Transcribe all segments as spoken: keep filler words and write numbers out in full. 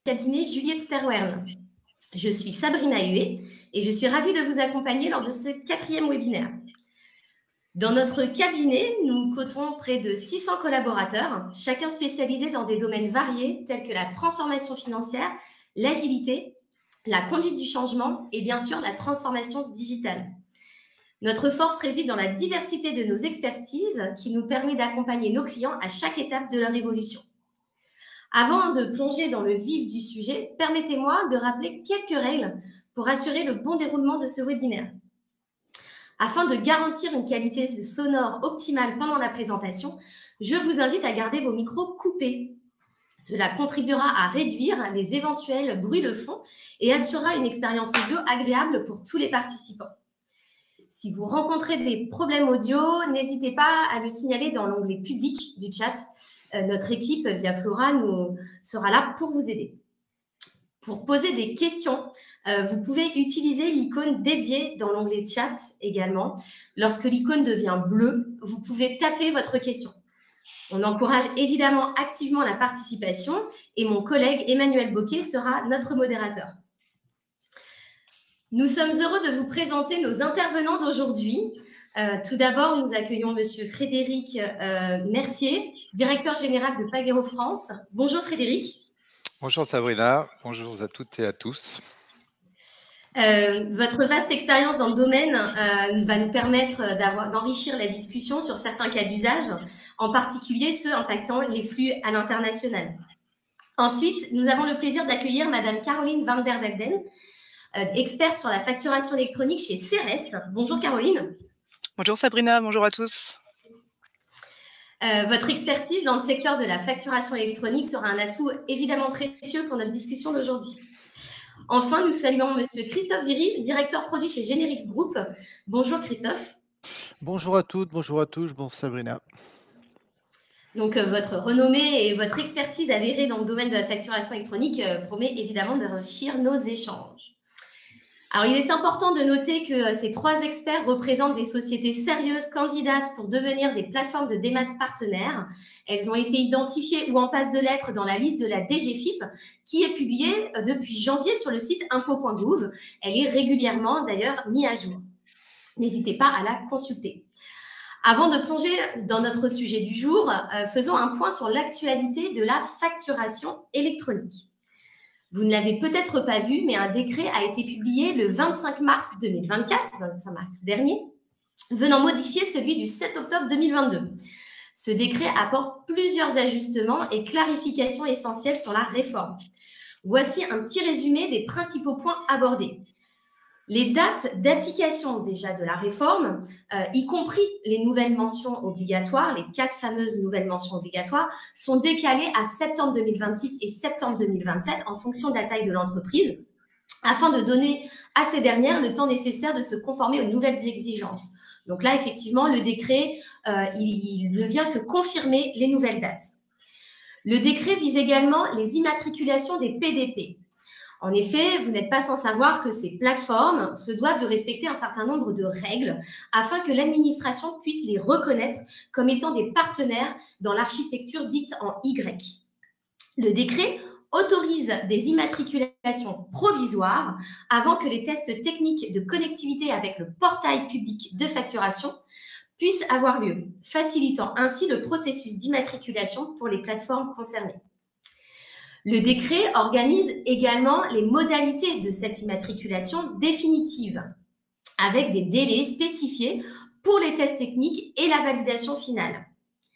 Cabinet Juliette Sterwern. Je suis Sabrina Huet et je suis ravie de vous accompagner lors de ce quatrième webinaire. Dans notre cabinet, nous comptons près de six cents collaborateurs, chacun spécialisé dans des domaines variés tels que la transformation financière, l'agilité, la conduite du changement et bien sûr la transformation digitale. Notre force réside dans la diversité de nos expertises qui nous permet d'accompagner nos clients à chaque étape de leur évolution. Avant de plonger dans le vif du sujet, permettez-moi de rappeler quelques règles pour assurer le bon déroulement de ce webinaire. Afin de garantir une qualité sonore optimale pendant la présentation, je vous invite à garder vos micros coupés. Cela contribuera à réduire les éventuels bruits de fond et assurera une expérience audio agréable pour tous les participants. Si vous rencontrez des problèmes audio, n'hésitez pas à le signaler dans l'onglet public du chat. Euh, notre équipe, via Flora, nous sera là pour vous aider. Pour poser des questions, euh, vous pouvez utiliser l'icône dédiée dans l'onglet chat également. Lorsque l'icône devient bleue, vous pouvez taper votre question. On encourage évidemment activement la participation et mon collègue Emmanuel Bocquet sera notre modérateur. Nous sommes heureux de vous présenter nos intervenants d'aujourd'hui. Euh, tout d'abord, nous accueillons Monsieur Frédéric euh, Mercier, directeur général de Pagero France. Bonjour Frédéric. Bonjour Sabrina, bonjour à toutes et à tous. Euh, votre vaste expérience dans le domaine euh, va nous permettre d'enrichir la discussion sur certains cas d'usage, en particulier ceux impactant les flux à l'international. Ensuite, nous avons le plaisir d'accueillir Madame Caroline van der Velden, euh, experte sur la facturation électronique chez Ceres. Bonjour Caroline. Bonjour Sabrina, bonjour à tous. Euh, votre expertise dans le secteur de la facturation électronique sera un atout évidemment précieux pour notre discussion d'aujourd'hui. Enfin, nous saluons Monsieur Christophe Viry, directeur produit chez Generix Group. Bonjour Christophe. Bonjour à toutes, bonjour à tous, bonjour Sabrina. Donc, euh, votre renommée et votre expertise avérée dans le domaine de la facturation électronique euh, promet évidemment d'enrichir nos échanges. Alors, il est important de noter que ces trois experts représentent des sociétés sérieuses candidates pour devenir des plateformes de démat partenaires. Elles ont été identifiées ou en passe de l'être dans la liste de la D G F I P qui est publiée depuis janvier sur le site impôt point gouv. Elle est régulièrement d'ailleurs mise à jour. N'hésitez pas à la consulter. Avant de plonger dans notre sujet du jour, euh, faisons un point sur l'actualité de la facturation électronique. Vous ne l'avez peut-être pas vu, mais un décret a été publié le vingt-cinq mars deux mille vingt-quatre, vingt-cinq mars dernier, venant modifier celui du sept octobre deux mille vingt-deux. Ce décret apporte plusieurs ajustements et clarifications essentielles sur la réforme. Voici un petit résumé des principaux points abordés. Les dates d'application déjà de la réforme, euh, y compris les nouvelles mentions obligatoires, les quatre fameuses nouvelles mentions obligatoires, sont décalées à septembre deux mille vingt-six et septembre deux mille vingt-sept en fonction de la taille de l'entreprise, afin de donner à ces dernières le temps nécessaire de se conformer aux nouvelles exigences. Donc là, effectivement, le décret, euh, il, il ne vient que confirmer les nouvelles dates. Le décret vise également les immatriculations des P D P. En effet, vous n'êtes pas sans savoir que ces plateformes se doivent de respecter un certain nombre de règles afin que l'administration puisse les reconnaître comme étant des partenaires dans l'architecture dite en Y. Le décret autorise des immatriculations provisoires avant que les tests techniques de connectivité avec le portail public de facturation puissent avoir lieu, facilitant ainsi le processus d'immatriculation pour les plateformes concernées. Le décret organise également les modalités de cette immatriculation définitive, avec des délais spécifiés pour les tests techniques et la validation finale.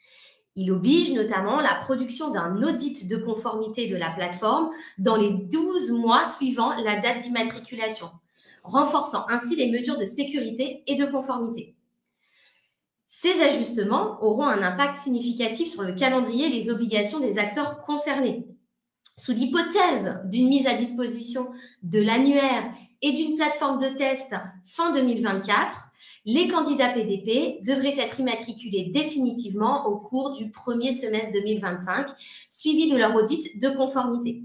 Il oblige notamment la production d'un audit de conformité de la plateforme dans les douze mois suivant la date d'immatriculation, renforçant ainsi les mesures de sécurité et de conformité. Ces ajustements auront un impact significatif sur le calendrier et les obligations des acteurs concernés. Sous l'hypothèse d'une mise à disposition de l'annuaire et d'une plateforme de test fin deux mille vingt-quatre, les candidats P D P devraient être immatriculés définitivement au cours du premier semestre deux mille vingt-cinq, suivi de leur audit de conformité.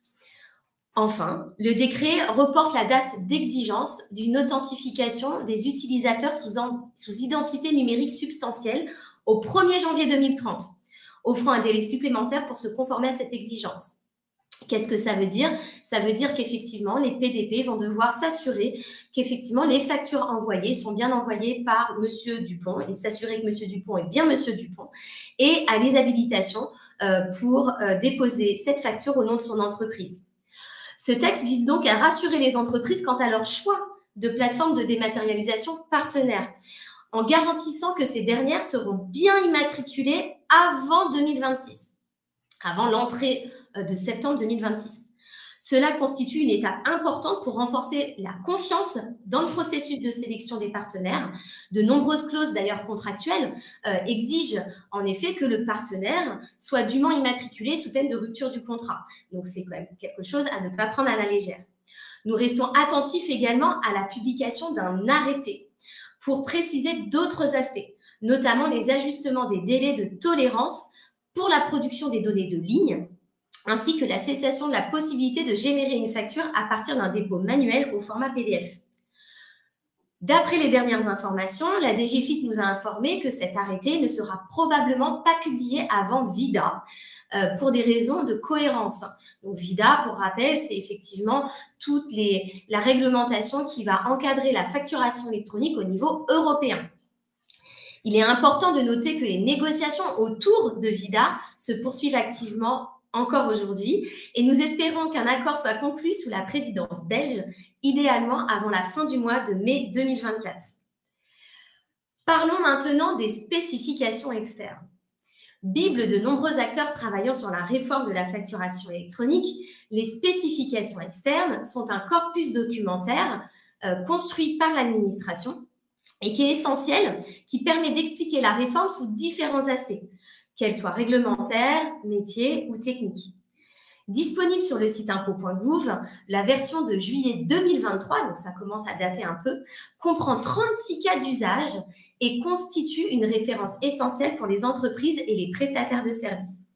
Enfin, le décret reporte la date d'exigence d'une authentification des utilisateurs sous, en, sous identité numérique substantielle au premier janvier deux mille trente, offrant un délai supplémentaire pour se conformer à cette exigence. Qu'est-ce que ça veut dire? Ça veut dire qu'effectivement, les P D P vont devoir s'assurer qu'effectivement, les factures envoyées sont bien envoyées par Monsieur Dupont et s'assurer que Monsieur Dupont est bien Monsieur Dupont et a les habilitations euh, pour euh, déposer cette facture au nom de son entreprise. Ce texte vise donc à rassurer les entreprises quant à leur choix de plateforme de dématérialisation partenaire, en garantissant que ces dernières seront bien immatriculées avant deux mille vingt-six, avant l'entrée de septembre deux mille vingt-six. Cela constitue une étape importante pour renforcer la confiance dans le processus de sélection des partenaires. De nombreuses clauses, d'ailleurs contractuelles, euh, exigent en effet que le partenaire soit dûment immatriculé sous peine de rupture du contrat. Donc, c'est quand même quelque chose à ne pas prendre à la légère. Nous restons attentifs également à la publication d'un arrêté pour préciser d'autres aspects, notamment les ajustements des délais de tolérance pour la production des données de ligne, ainsi que la cessation de la possibilité de générer une facture à partir d'un dépôt manuel au format P D F. D'après les dernières informations, la D G F I P nous a informé que cet arrêté ne sera probablement pas publié avant VIDA euh, pour des raisons de cohérence. Donc VIDA, pour rappel, c'est effectivement toute les, la réglementation qui va encadrer la facturation électronique au niveau européen. Il est important de noter que les négociations autour de VIDA se poursuivent activement encore aujourd'hui et nous espérons qu'un accord soit conclu sous la présidence belge, idéalement avant la fin du mois de mai deux mille vingt-quatre. Parlons maintenant des spécifications externes. Bible de nombreux acteurs travaillant sur la réforme de la facturation électronique, les spécifications externes sont un corpus documentaire euh, construit par l'administration et qui est essentiel, qui permet d'expliquer la réforme sous différents aspects, qu'elle soit réglementaire, métier ou technique. Disponible sur le site impôt point gouv, la version de juillet deux mille vingt-trois, donc ça commence à dater un peu, comprend trente-six cas d'usage et constitue une référence essentielle pour les entreprises et les prestataires de services.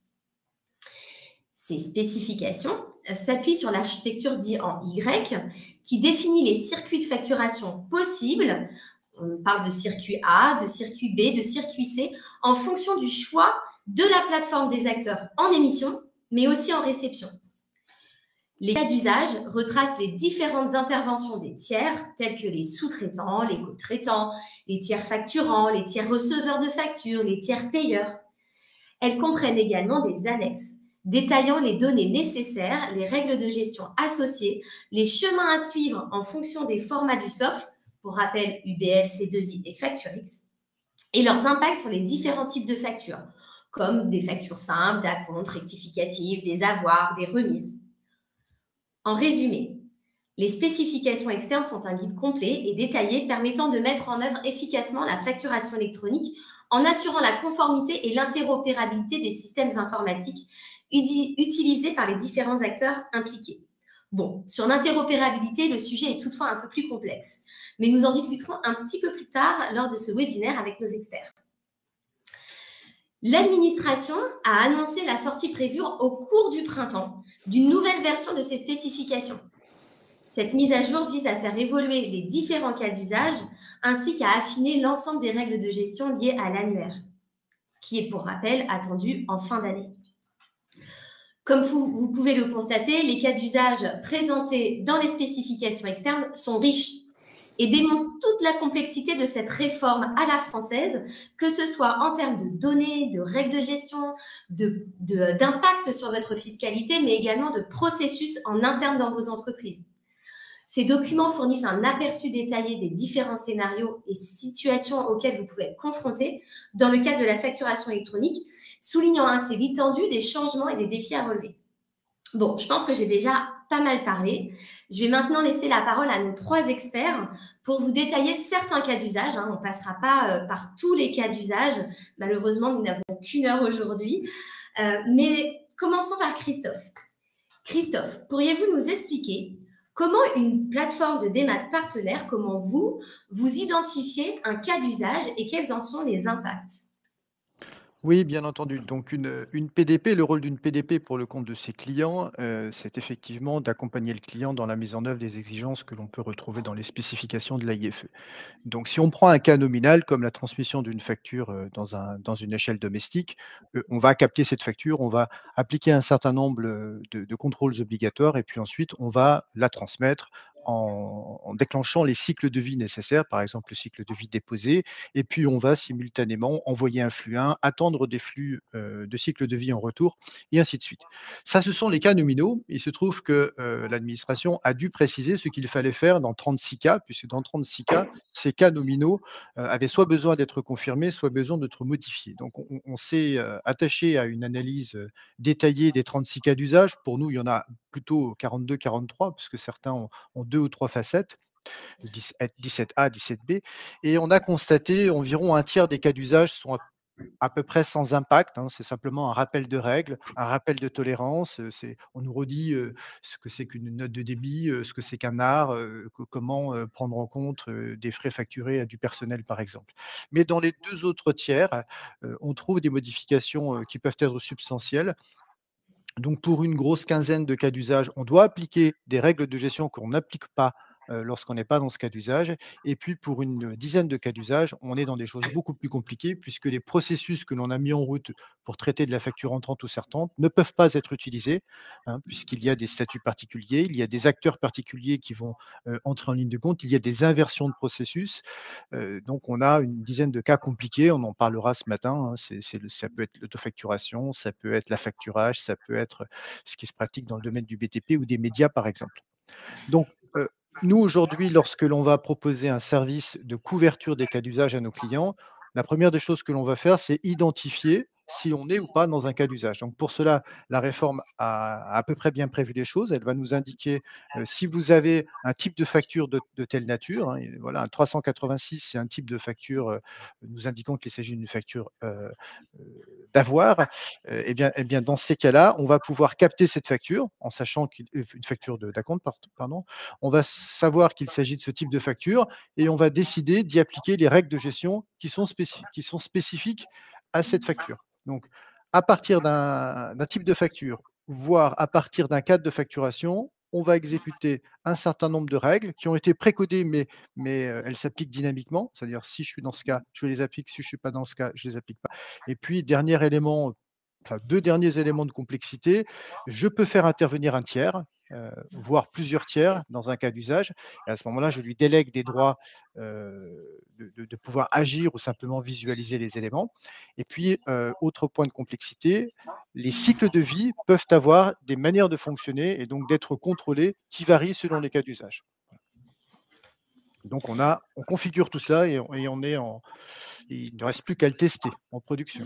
Ces spécifications s'appuient sur l'architecture dite en Y, qui définit les circuits de facturation possibles. On parle de circuit A, de circuit B, de circuit C, en fonction du choix de la plateforme des acteurs en émission, mais aussi en réception. Les cas d'usage retracent les différentes interventions des tiers, tels que les sous-traitants, les co-traitants, les tiers facturants, les tiers receveurs de factures, les tiers payeurs. Elles comprennent également des annexes, détaillant les données nécessaires, les règles de gestion associées, les chemins à suivre en fonction des formats du socle, pour rappel U B L, C deux I et FactureX, et leurs impacts sur les différents types de factures, comme des factures simples, d'acomptes, rectificatives, des avoirs, des remises. En résumé, les spécifications externes sont un guide complet et détaillé permettant de mettre en œuvre efficacement la facturation électronique en assurant la conformité et l'interopérabilité des systèmes informatiques utilisés par les différents acteurs impliqués. Bon, sur l'interopérabilité, le sujet est toutefois un peu plus complexe, mais nous en discuterons un petit peu plus tard lors de ce webinaire avec nos experts. L'administration a annoncé la sortie prévue au cours du printemps d'une nouvelle version de ses spécifications. Cette mise à jour vise à faire évoluer les différents cas d'usage ainsi qu'à affiner l'ensemble des règles de gestion liées à l'annuaire, qui est pour rappel attendu en fin d'année. Comme vous, vous pouvez le constater, les cas d'usage présentés dans les spécifications externes sont riches et démontrent toute la complexité de cette réforme à la française, que ce soit en termes de données, de règles de gestion, de, de, d'impact sur votre fiscalité, mais également de processus en interne dans vos entreprises. Ces documents fournissent un aperçu détaillé des différents scénarios et situations auxquelles vous pouvez être confrontés dans le cadre de la facturation électronique, soulignant ainsi l'étendue des changements et des défis à relever. Bon, je pense que j'ai déjà pas mal parlé. Je vais maintenant laisser la parole à nos trois experts pour vous détailler certains cas d'usage. Hein. On ne passera pas euh, par tous les cas d'usage. Malheureusement, nous n'avons qu'une heure aujourd'hui. Euh, mais commençons par Christophe. Christophe, pourriez-vous nous expliquer comment une plateforme de démat partenaire, comment vous, vous identifiez un cas d'usage et quels en sont les impacts ? Oui, bien entendu. Donc une, une P D P, le rôle d'une P D P pour le compte de ses clients, heu, c'est effectivement d'accompagner le client dans la mise en œuvre des exigences que l'on peut retrouver dans les spécifications de l'A I F E. Donc si on prend un cas nominal comme la transmission d'une facture, heu, dans un dans une échelle domestique, heu, on va capter cette facture, on va appliquer un certain nombre, heu, de de contrôles obligatoires et puis ensuite on va la transmettre en en déclenchant les cycles de vie nécessaires, par exemple le cycle de vie déposé et puis on va simultanément envoyer un flux un, attendre des flux, heu, de cycle de vie en retour et ainsi de suite. Ça, ce sont les cas nominaux. Il se trouve que, heu, l'administration a dû préciser ce qu'il fallait faire dans trente-six cas, puisque dans trente-six cas, ces cas nominaux, heu, avaient soit besoin d'être confirmés, soit besoin d'être modifiés. Donc on on on s'est, heu, attaché à une analyse, heu, détaillée des trente-six cas d'usage. Pour nous, il y en a plutôt quarante-deux-quarante-trois puisque certains ont ont deux ou trois facettes, dix-sept dix-sept A, dix-sept B et on a constaté environ un tiers des cas d'usage sont à à peu près sans impact, hein. C'est simplement un rappel de règles, un rappel de tolérance, heu, c'est on nous redit, heu, ce que c'est qu'une note de débit, heu, ce que c'est qu'un art, heu, co comment, heu, prendre en compte, heu, des frais facturés à du personnel, par exemple. Mais dans les deux autres tiers, heu, on trouve des modifications, heu, qui peuvent être substantielles. Donc pour une grosse quinzaine de cas d'usage, on doit appliquer des règles de gestion qu'on n'applique pas, heu, lorsqu'on n'est pas dans ce cas d'usage et puis pour une, dizaine de cas d'usage, on est dans des choses beaucoup plus compliquées puisque les processus que l'on a mis en route pour traiter de la facture entrante ou sortante ne peuvent pas être utilisés, hein, puisqu'il y a des statuts particuliers, il y a des acteurs particuliers qui vont, heu, entrer en ligne de compte, il y a des inversions de processus. Heu, donc on a une dizaine de cas compliqués, on en parlera ce matin, hein. C'est c'est le ça peut être l'autofacturation, ça peut être l'affacturage, ça peut être ce qui se pratique dans le domaine du B T P ou des médias, par exemple. Donc, heu, nous aujourd'hui, lorsque l'on va proposer un service de couverture des cas d'usage à nos clients, la première des choses que l'on va faire, c'est identifier si on est ou pas dans un cas d'usage. Donc pour cela, la réforme a à peu près bien prévu les choses. Elle va nous indiquer, heu, si vous avez un type de facture de de telle nature, hein, et voilà, un trois cent quatre-vingt-six, c'est un type de facture, heu, nous indiquant qu'il s'agit d'une facture, heu heu, d'avoir, heu, et bien et bien dans ces cas-là, on va pouvoir capter cette facture en sachant qu'il heu, une facture de d'acompte part pardon, on va savoir qu'il s'agit de ce type de facture et on va décider d'y appliquer les règles de gestion qui sont spéci qui sont spécifiques à cette facture. Donc à partir d'un d'un type de facture, voire à partir d'un cadre de facturation, on va exécuter un certain nombre de règles qui ont été précodées, mais mais, heu, elles s'appliquent dynamiquement. C'est-à-dire si je suis dans ce cas, je les applique, si je suis pas dans ce cas, je les applique pas. Et puis dernier élément, enfin deux derniers éléments de complexité, je peux faire intervenir un tiers, heu, voire plusieurs tiers dans un cas d'usage et à ce moment-là, je lui délègue des droits, heu, de de de pouvoir agir ou simplement visualiser les éléments et puis, heu, autre point de complexité, les cycles de vie peuvent avoir des manières de fonctionner et donc d'être contrôlés qui varient selon les cas d'usage. Donc on a on configure tout ça et on et on est en il ne reste plus qu'à le tester en production.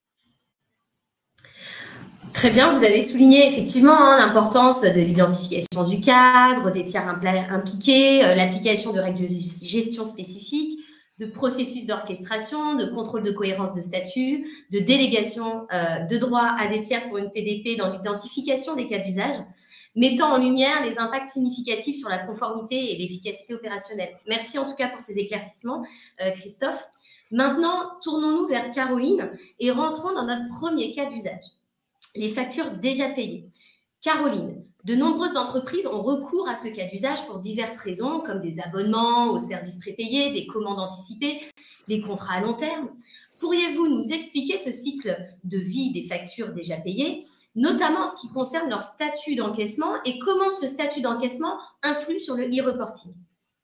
Très bien, vous avez souligné effectivement hein, l'importance de l'identification du cadre, des tiers impliqués, euh, l'application de règles de gestion spécifiques, de processus d'orchestration, de contrôle de cohérence de statut, de délégation euh, de droits à des tiers pour une P D P dans l'identification des cas d'usage, mettant en lumière les impacts significatifs sur la conformité et l'efficacité opérationnelle. Merci en tout cas pour ces éclaircissements, euh, Christophe. Maintenant, tournons-nous vers Caroline et rentrons dans notre premier cas d'usage. Les factures déjà payées. Caroline, de nombreuses entreprises ont recours à ce cas d'usage pour diverses raisons, comme des abonnements aux services prépayés, des commandes anticipées, les contrats à long terme. Pourriez-vous nous expliquer ce cycle de vie des factures déjà payées, notamment en ce qui concerne leur statut d'encaissement et comment ce statut d'encaissement influe sur le e-reporting?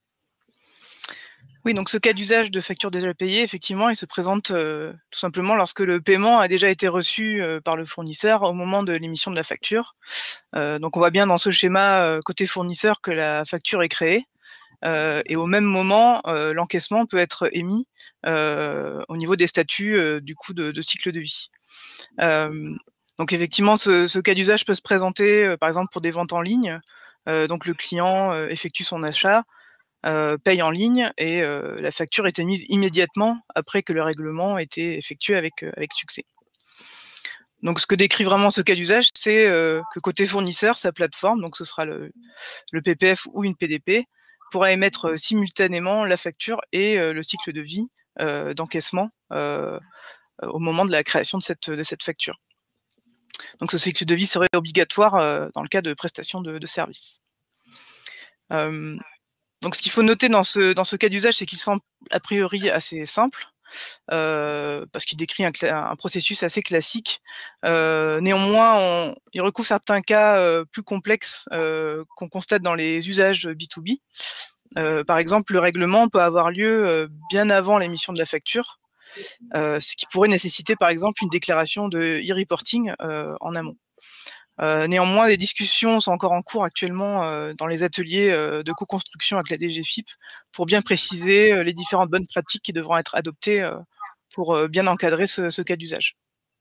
Oui, donc ce cas d'usage de facture déjà payée, effectivement, il se présente euh, tout simplement lorsque le paiement a déjà été reçu euh, par le fournisseur au moment de l'émission de la facture. Euh, donc on voit bien dans ce schéma euh, côté fournisseur que la facture est créée. Euh, et au même moment, euh, l'encaissement peut être émis euh, au niveau des statuts euh, du coup de, de cycle de vie. Euh, donc effectivement, ce, ce cas d'usage peut se présenter, euh, par exemple, pour des ventes en ligne. Euh, donc le client euh, effectue son achat, euh, paye en ligne et euh, la facture est émise immédiatement après que le règlement ait été effectué avec, euh, avec succès. Donc ce que décrit vraiment ce cas d'usage, c'est euh, que côté fournisseur, sa plateforme, donc ce sera le, le P P F ou une P D P, pourra émettre euh, simultanément la facture et euh, le cycle de vie euh, d'encaissement euh, au moment de la création de cette, de cette facture. Donc ce cycle de vie serait obligatoire euh, dans le cas de prestation de, de services. Euh, donc ce qu'il faut noter dans ce, dans ce cas d'usage, c'est qu'il semble a priori assez simple, euh, parce qu'il décrit un, un processus assez classique. Euh, néanmoins, on, il recouvre certains cas euh, plus complexes euh, qu'on constate dans les usages B deux B. Euh, par exemple, le règlement peut avoir lieu euh, bien avant l'émission de la facture, euh, ce qui pourrait nécessiter par exemple une déclaration de e-reporting euh, en amont. Euh, néanmoins, des discussions sont encore en cours actuellement euh, dans les ateliers euh, de co-construction avec la D G F I P pour bien préciser euh, les différentes bonnes pratiques qui devront être adoptées euh, pour euh, bien encadrer ce, ce cas d'usage.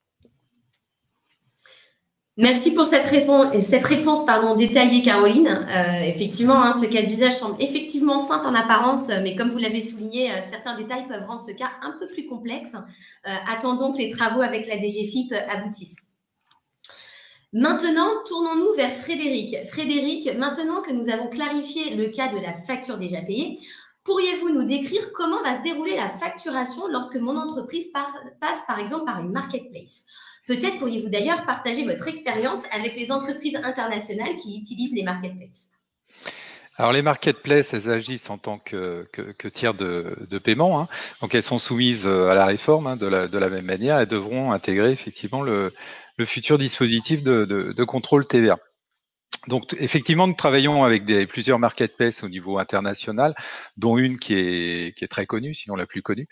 Merci pour cette, raison, cette réponse pardon, détaillée, Caroline. Euh, effectivement, hein, ce cas d'usage semble effectivement simple en apparence, mais comme vous l'avez souligné, euh, certains détails peuvent rendre ce cas un peu plus complexe. Euh, attendons que les travaux avec la D G F I P aboutissent. Maintenant, tournons-nous vers Frédéric. Frédéric, maintenant que nous avons clarifié le cas de la facture déjà payée, pourriez-vous nous décrire comment va se dérouler la facturation lorsque mon entreprise par, passe par exemple par une marketplace? Peut-être pourriez-vous d'ailleurs partager votre expérience avec les entreprises internationales qui utilisent les marketplaces. Alors les marketplaces, elles agissent en tant que, que, que tiers de, de paiement, hein. Donc elles sont soumises à la réforme, hein, de, la, de la même manière. Elles devront intégrer effectivement le, le futur dispositif de, de, de contrôle T V A. Donc effectivement, nous travaillons avec des, plusieurs marketplaces au niveau international, dont une qui est, qui est très connue, sinon la plus connue,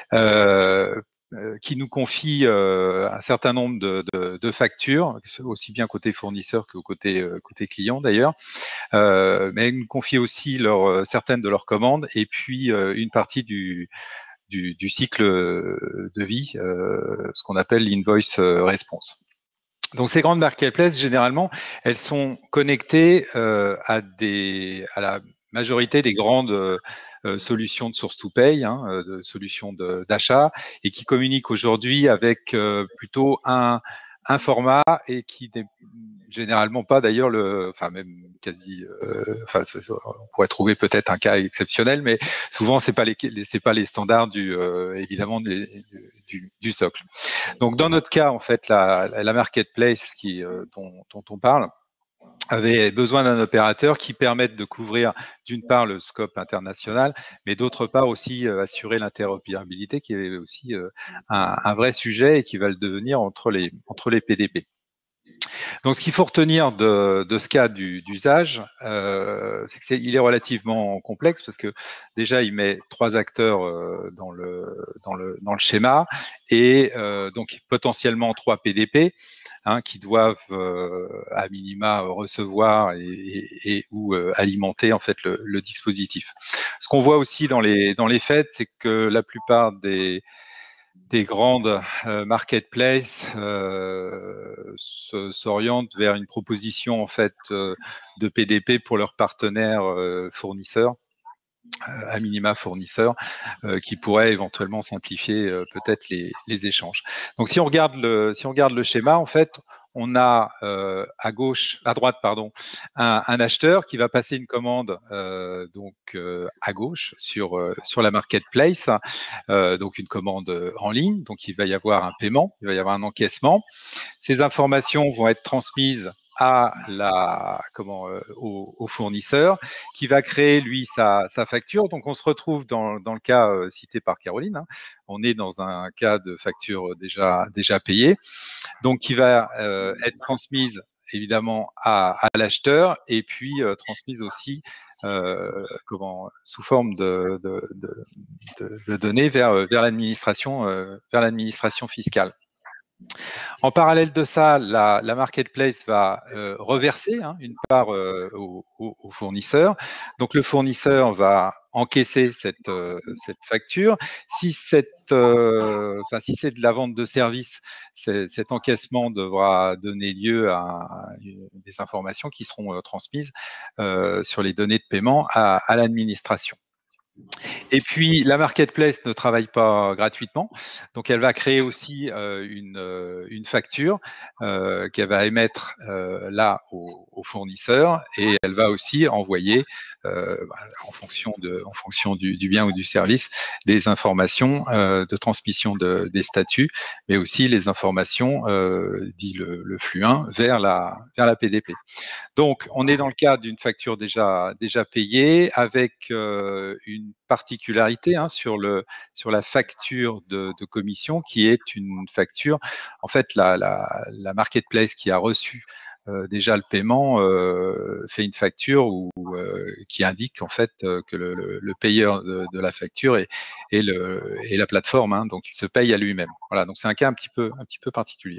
euh, qui nous confie euh, un certain nombre de, de, de factures, aussi bien côté fournisseur que côté, euh, côté client d'ailleurs, euh, mais ils nous confient aussi leur, certaines de leurs commandes et puis euh, une partie du, du, du cycle de vie, euh, ce qu'on appelle l'invoice response. Donc ces grandes marketplaces, généralement, elles sont connectées euh, à, des, à la majorité des grandes euh, solutions de source to pay, hein, de solutions d'achat, et qui communiquent aujourd'hui avec euh, plutôt un, un format et qui n'est généralement pas d'ailleurs le, enfin même quasi, euh, enfin on pourrait trouver peut-être un cas exceptionnel, mais souvent c'est pas les, c'est pas les standards du, euh, évidemment du, du, du socle. Donc dans notre cas en fait la, la marketplace qui euh, dont, dont on parle avait besoin d'un opérateur qui permette de couvrir d'une part le scope international, mais d'autre part aussi euh, assurer l'interopérabilité, qui est aussi euh, un, un vrai sujet et qui va le devenir entre les, entre les P D P. Donc ce qu'il faut retenir de, de ce cas d'usage, euh, c'est qu'il est, est relativement complexe parce que déjà il met trois acteurs euh, dans, le, dans, le, dans le schéma et euh, donc potentiellement trois P D P. Hein, qui doivent euh, à minima recevoir et, et, et ou euh, alimenter en fait le, le dispositif. Ce qu'on voit aussi dans les dans les faits, c'est que la plupart des des grandes euh, marketplaces euh, s'orientent vers une proposition en fait euh, de P D P pour leurs partenaires euh, fournisseurs, euh, à minima fournisseurs, euh, qui pourraient éventuellement simplifier euh, peut-être les, les échanges. Donc si on regarde le si on regarde le schéma, en fait, on a euh, à gauche, à droite, pardon, un, un acheteur qui va passer une commande euh, donc euh, à gauche sur euh, sur la marketplace, euh, donc une commande en ligne. Donc il va y avoir un paiement, il va y avoir un encaissement. Ces informations vont être transmises à la comment euh, au, au fournisseur qui va créer lui sa, sa facture. Donc on se retrouve dans, dans le cas euh, cité par Caroline, hein. On est dans un cas de facture déjà déjà payée, donc qui va euh, être transmise évidemment à, à l'acheteur et puis euh, transmise aussi euh, comment sous forme de, de, de, de, de données vers vers l'administration euh, vers l'administration fiscale. En parallèle de ça, la, la marketplace va euh, reverser hein, une part euh, au, au, au fournisseur. Donc le fournisseur va encaisser cette, euh, cette facture. Si c'est euh, enfin, si c'est de la vente de services, cet encaissement devra donner lieu à, à des informations qui seront euh, transmises euh, sur les données de paiement à, à l'administration. Et puis, la marketplace ne travaille pas gratuitement, donc elle va créer aussi euh, une, euh, une facture euh, qu'elle va émettre euh, là au, au fournisseur, et elle va aussi envoyer, euh, en fonction, de, en fonction du, du bien ou du service, des informations euh, de transmission de, des statuts, mais aussi les informations, euh, dit le, le flux un, vers la, vers la P D P. Donc, on est dans le cadre d'une facture déjà, déjà payée, avec euh, une particularité hein, sur, le, sur la facture de, de commission, qui est une facture, en fait, la, la, la marketplace qui a reçu euh, déjà le paiement euh, fait une facture où, euh, qui indique en fait euh, que le, le, le payeur de, de la facture est, est, le, est la plateforme, hein, donc il se paye à lui-même. Voilà, donc c'est un cas un petit peu, un petit peu particulier.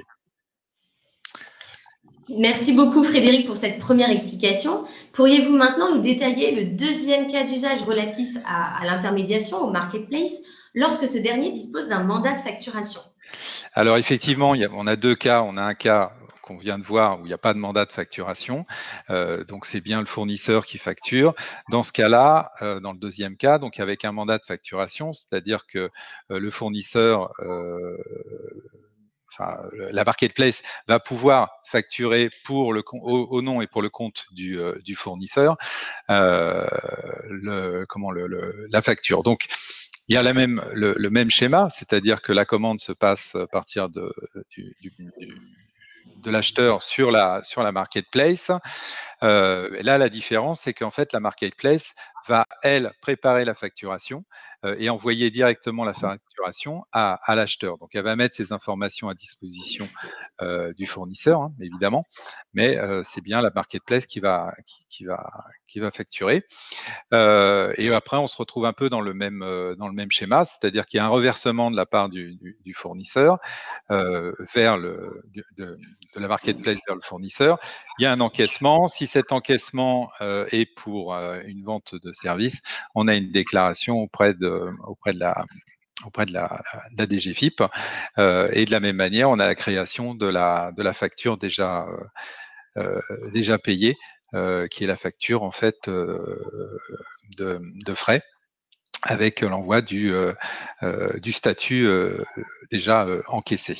Merci beaucoup Frédéric pour cette première explication. Pourriez-vous maintenant nous détailler le deuxième cas d'usage relatif à, à l'intermédiation, au marketplace, lorsque ce dernier dispose d'un mandat de facturation? Alors effectivement, il y a, on a deux cas. On a un cas qu'on vient de voir où il n'y a pas de mandat de facturation, euh, donc c'est bien le fournisseur qui facture. Dans ce cas-là, euh, dans le deuxième cas, donc avec un mandat de facturation, c'est-à-dire que euh, le fournisseur euh, Enfin, la marketplace va pouvoir facturer pour le, au, au nom et pour le compte du, euh, du fournisseur euh, le, comment, le, le, la facture. Donc, il y a la même, le, le même schéma, c'est-à-dire que la commande se passe à partir de, du, du, du, de l'acheteur sur la, sur la marketplace. Euh, et là, la différence, c'est qu'en fait, la marketplace va, elle, préparer la facturation euh, et envoyer directement la facturation à, à l'acheteur. Donc, elle va mettre ces informations à disposition euh, du fournisseur, hein, évidemment, mais euh, c'est bien la marketplace qui va, qui, qui va, qui va facturer. Euh, et après, on se retrouve un peu dans le même, euh, dans le même schéma, c'est-à-dire qu'il y a un reversement de la part du, du, du fournisseur euh, vers le, de, de, de la marketplace vers le fournisseur. Il y a un encaissement. Si cet encaissement euh, est pour euh, une vente de service, on a une déclaration auprès de, auprès de la auprès de la, de la D G F I P. Euh, et de la même manière, on a la création de la, de la facture déjà, euh, déjà payée, euh, qui est la facture en fait euh, de, de frais, avec l'envoi du, euh, euh, du statut euh, déjà euh, encaissé.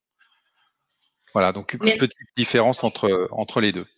Voilà, donc une Merci. petite différence entre, entre les deux.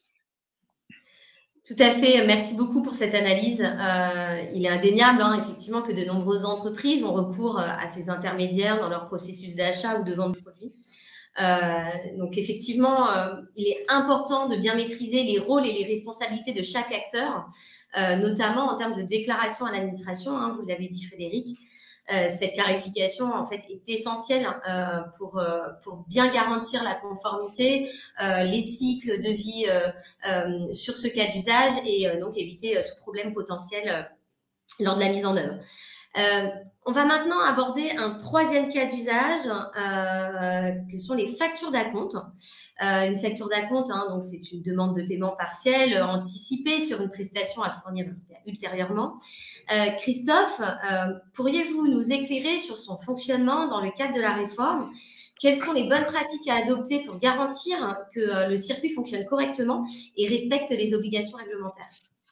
Tout à fait, merci beaucoup pour cette analyse. Euh, il est indéniable, hein, effectivement, que de nombreuses entreprises ont recours à ces intermédiaires dans leur processus d'achat ou de vente de produits. Euh, donc, effectivement, euh, il est important de bien maîtriser les rôles et les responsabilités de chaque acteur, euh, notamment en termes de déclaration à l'administration, hein, vous l'avez dit Frédéric. Euh, cette clarification en fait est essentielle euh, pour euh, pour bien garantir la conformité, euh, les cycles de vie euh, euh, sur ce cas d'usage et euh, donc éviter euh, tout problème potentiel euh, lors de la mise en œuvre. Euh, on va maintenant aborder un troisième cas d'usage, euh, que sont les factures d'acompte. Euh, une facture d'acompte, hein, donc c'est une demande de paiement partiel euh, anticipée sur une prestation à fournir ultérieurement. Euh, Christophe, euh, pourriez-vous nous éclairer sur son fonctionnement dans le cadre de la réforme? Quelles sont les bonnes pratiques à adopter pour garantir que euh, le circuit fonctionne correctement et respecte les obligations réglementaires?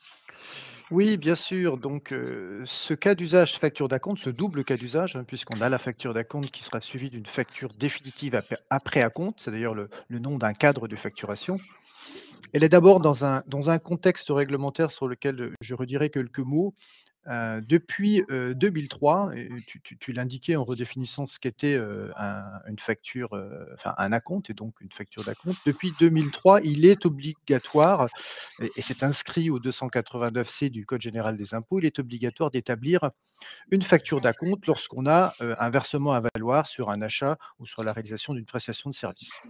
Oui, bien sûr. Donc, euh, ce cas d'usage facture d'acompte, ce double cas d'usage, hein, puisqu'on a la facture d'acompte qui sera suivie d'une facture définitive après, après acompte, c'est d'ailleurs le, le nom d'un cadre de facturation. Elle est d'abord dans un, dans un contexte réglementaire sur lequel je redirai quelques mots. Euh, depuis euh, deux mille trois, et tu, tu- tu l'indiquais en redéfinissant ce qu'était euh, un- une facture, euh, enfin un acompte, et donc une facture d'acompte. Depuis deux mille trois, il est obligatoire, et, et c'est inscrit au deux cent quatre-vingt-neuf C du Code général des impôts, il est obligatoire d'établir une facture d'acompte lorsqu'on a euh, un versement à valoir sur un achat ou sur la réalisation d'une prestation de service.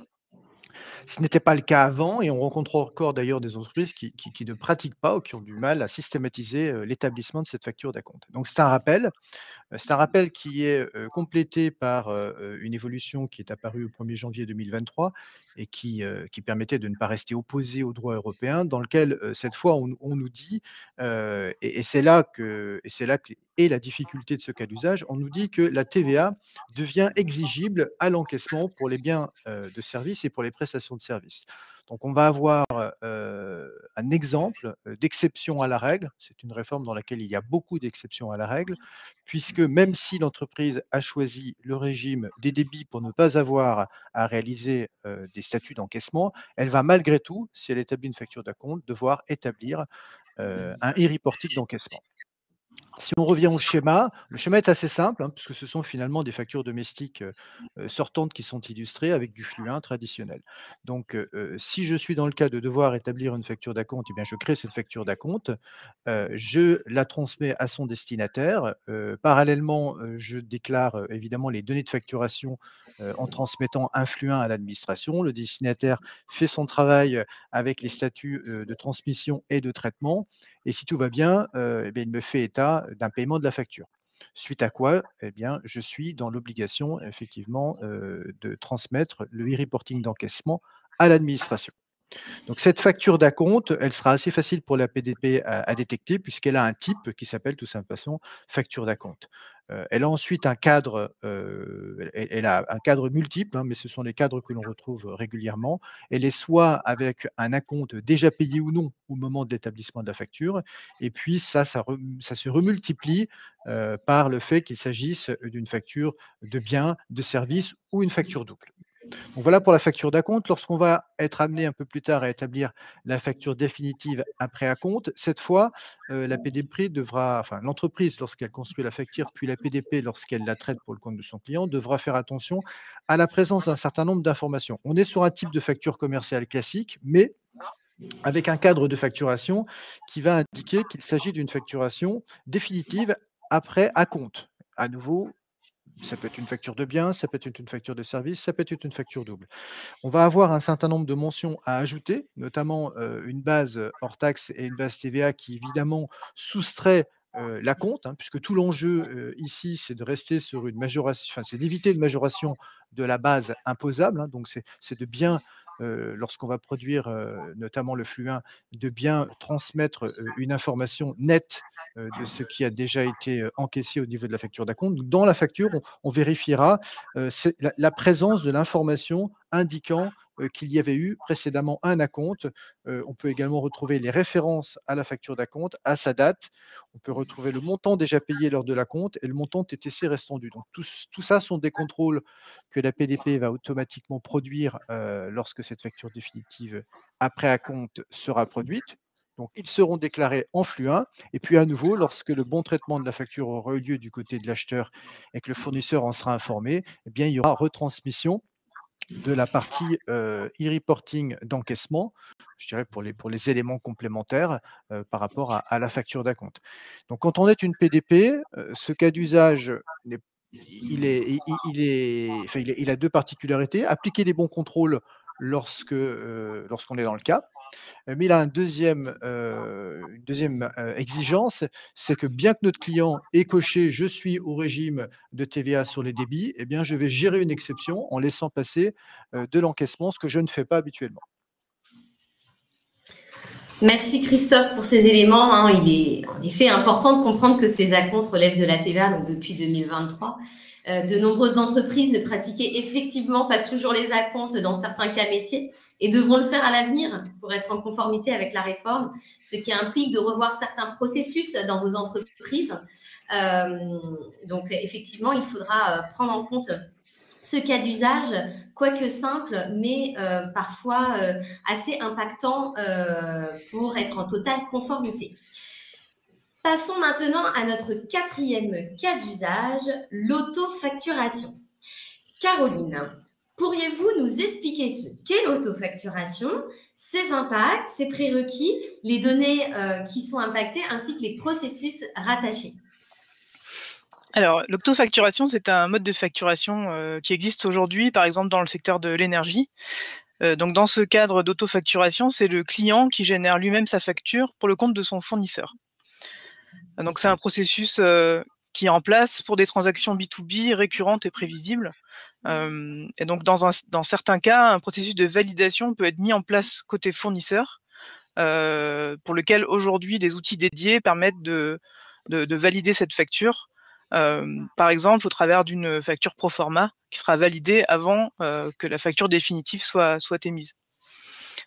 Ce n'était pas le cas avant et on rencontre encore d'ailleurs des entreprises qui, qui- qui ne pratiquent pas ou qui ont du mal à systématiser euh, l'établissement de cette facture d'acompte. Donc c'est un rappel. Euh, C'est un rappel qui est euh, complété par euh, euh, une évolution qui est apparue au premier janvier deux mille vingt-trois et qui, euh, qui permettait de ne pas rester opposé au droit européen, dans lequel euh, cette fois on, on nous dit, euh, et, et c'est là que et c'est là que est la difficulté de ce cas d'usage, on nous dit que la T V A devient exigible à l'encaissement pour les biens euh, de service et pour les prestations de services. Donc on va avoir euh, un exemple d'exception à la règle. C'est une réforme dans laquelle il y a beaucoup d'exceptions à la règle, puisque même si l'entreprise a choisi le régime des débits pour ne pas avoir à réaliser euh, des statuts d'encaissement, elle va malgré tout, si elle établit une facture d'acompte, devoir établir euh, un e-reporting d'encaissement. Si on revient au schéma, le schéma est assez simple, hein, puisque ce sont finalement des factures domestiques euh, sortantes qui sont illustrées avec du flux un traditionnel. Donc, euh, euh, si je suis dans le cas de devoir établir une facture d'acompte, eh bien, je crée cette facture d'acompte, euh, je la transmets à son destinataire. Euh, parallèlement, euh, je déclare euh, évidemment les données de facturation euh, en transmettant un flux un à l'administration. Le destinataire fait son travail avec les statuts euh, de transmission et de traitement. Et si tout va bien, euh, eh bien, il me fait état d'un paiement de la facture. Suite à quoi, eh bien, je suis dans l'obligation, effectivement, euh, de transmettre le e-reporting d'encaissement à l'administration. Donc, cette facture d'acompte, elle sera assez facile pour la P D P à, à détecter puisqu'elle a un type qui s'appelle tout simplement facture d'acompte. Euh, elle a ensuite un cadre, euh, elle, elle a un cadre multiple, hein, mais ce sont les cadres que l'on retrouve régulièrement. Elle est soit avec un acompte déjà payé ou non au moment de l'établissement de la facture, et puis ça, ça, re, ça se remultiplie euh, par le fait qu'il s'agisse d'une facture de biens, de services ou une facture double. Donc voilà pour la facture d'acompte. Lorsqu'on va être amené un peu plus tard à établir la facture définitive après acompte, cette fois, euh, la P D P devra, enfin l'entreprise lorsqu'elle construit la facture, puis la P D P lorsqu'elle la traite pour le compte de son client, devra faire attention à la présence d'un certain nombre d'informations. On est sur un type de facture commerciale classique, mais avec un cadre de facturation qui va indiquer qu'il s'agit d'une facturation définitive après acompte. À nouveau, ça peut être une facture de biens, ça peut être une facture de service, ça peut être une facture double. On va avoir un certain nombre de mentions à ajouter, notamment euh, une base hors taxe et une base T V A qui évidemment soustrait euh, l'acompte, hein, puisque tout l'enjeu euh, ici, c'est de rester sur une majoration, enfin, c'est d'éviter une majoration de la base imposable. Hein, donc, c'est c'est de bien, euh, lorsqu'on va produire euh, notamment le flux un, de bien transmettre euh, une information nette euh, de ce qui a déjà été euh, encaissé au niveau de la facture d'acompte. Donc, dans la facture, on, on vérifiera euh, c'est la, la présence de l'information indiquant euh, qu'il y avait eu précédemment un acompte. Euh, on peut également retrouver les références à la facture d'acompte, à sa date. On peut retrouver le montant déjà payé lors de l'acompte et le montant T T C restant dû. Donc tout, tout ça sont des contrôles que la P D P va automatiquement produire euh, lorsque cette facture définitive après acompte sera produite. Donc, ils seront déclarés en flux un. Et puis, à nouveau, lorsque le bon traitement de la facture aura eu lieu du côté de l'acheteur et que le fournisseur en sera informé, eh bien, il y aura retransmission de la partie euh, e-reporting d'encaissement, je dirais pour les, pour les éléments complémentaires euh, par rapport à, à la facture d'acompte. Donc, quand on est une P D P, euh, ce cas d'usage, il, est, il, il, est, enfin, il, est, il a deux particularités. Appliquer les bons contrôles lorsque, euh, lorsqu'on est dans le cas. Mais il a un deuxième, euh, une deuxième euh, exigence, c'est que bien que notre client ait coché « je suis au régime de T V A sur les débits », eh bien, je vais gérer une exception en laissant passer euh, de l'encaissement, ce que je ne fais pas habituellement. Merci Christophe pour ces éléments. Hein. Il est en effet important de comprendre que ces acomptes relèvent de la T V A donc depuis deux mille vingt-trois. Euh, de nombreuses entreprises ne pratiquaient effectivement pas toujours les acomptes dans certains cas métiers et devront le faire à l'avenir pour être en conformité avec la réforme, ce qui implique de revoir certains processus dans vos entreprises. Euh, donc effectivement, il faudra euh, prendre en compte ce cas d'usage, quoique simple, mais euh, parfois euh, assez impactant euh, pour être en totale conformité. Passons maintenant à notre quatrième cas d'usage, l'autofacturation. Caroline, pourriez-vous nous expliquer ce qu'est l'autofacturation, ses impacts, ses prérequis, les données euh, qui sont impactées ainsi que les processus rattachés? Alors, l'autofacturation, c'est un mode de facturation euh, qui existe aujourd'hui, par exemple dans le secteur de l'énergie. Euh, donc, dans ce cadre d'autofacturation, c'est le client qui génère lui-même sa facture pour le compte de son fournisseur. Donc, c'est un processus euh, qui est en place pour des transactions B deux B récurrentes et prévisibles. Euh, et donc, dans, un, dans certains cas, un processus de validation peut être mis en place côté fournisseur, euh, pour lequel aujourd'hui des outils dédiés permettent de, de, de valider cette facture. Euh, par exemple, au travers d'une facture proforma qui sera validée avant euh, que la facture définitive soit, soit émise.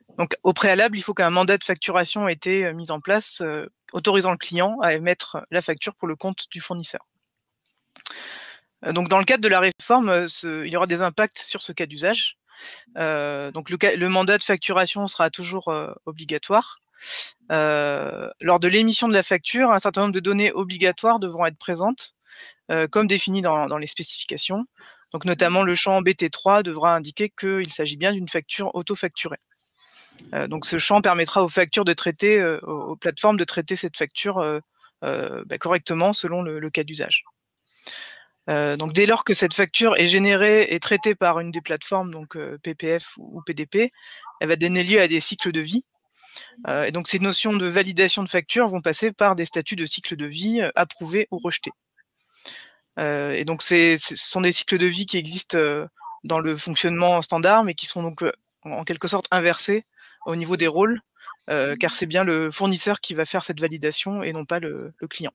Donc, au préalable, il faut qu'un mandat de facturation ait été mis en place, euh, autorisant le client à émettre la facture pour le compte du fournisseur. Donc, dans le cadre de la réforme, ce, il y aura des impacts sur ce cas d'usage. Euh, donc, le, le mandat de facturation sera toujours euh, obligatoire. Euh, lors de l'émission de la facture, un certain nombre de données obligatoires devront être présentes, euh, comme défini dans, dans les spécifications. Donc, notamment, le champ B T trois devra indiquer qu'il s'agit bien d'une facture auto-facturée. Euh, donc, ce champ permettra aux factures de traiter, euh, aux, aux plateformes de traiter cette facture euh, euh, bah, correctement selon le, le cas d'usage. Euh, donc, dès lors que cette facture est générée et traitée par une des plateformes, donc euh, P P F ou, ou P D P, elle va donner lieu à des cycles de vie. Euh, et donc, ces notions de validation de facture vont passer par des statuts de cycle de vie euh, approuvés ou rejetés. Euh, et donc, c'est, ce sont des cycles de vie qui existent euh, dans le fonctionnement standard, mais qui sont donc euh, en quelque sorte inversés au niveau des rôles, euh, car c'est bien le fournisseur qui va faire cette validation et non pas le, le client.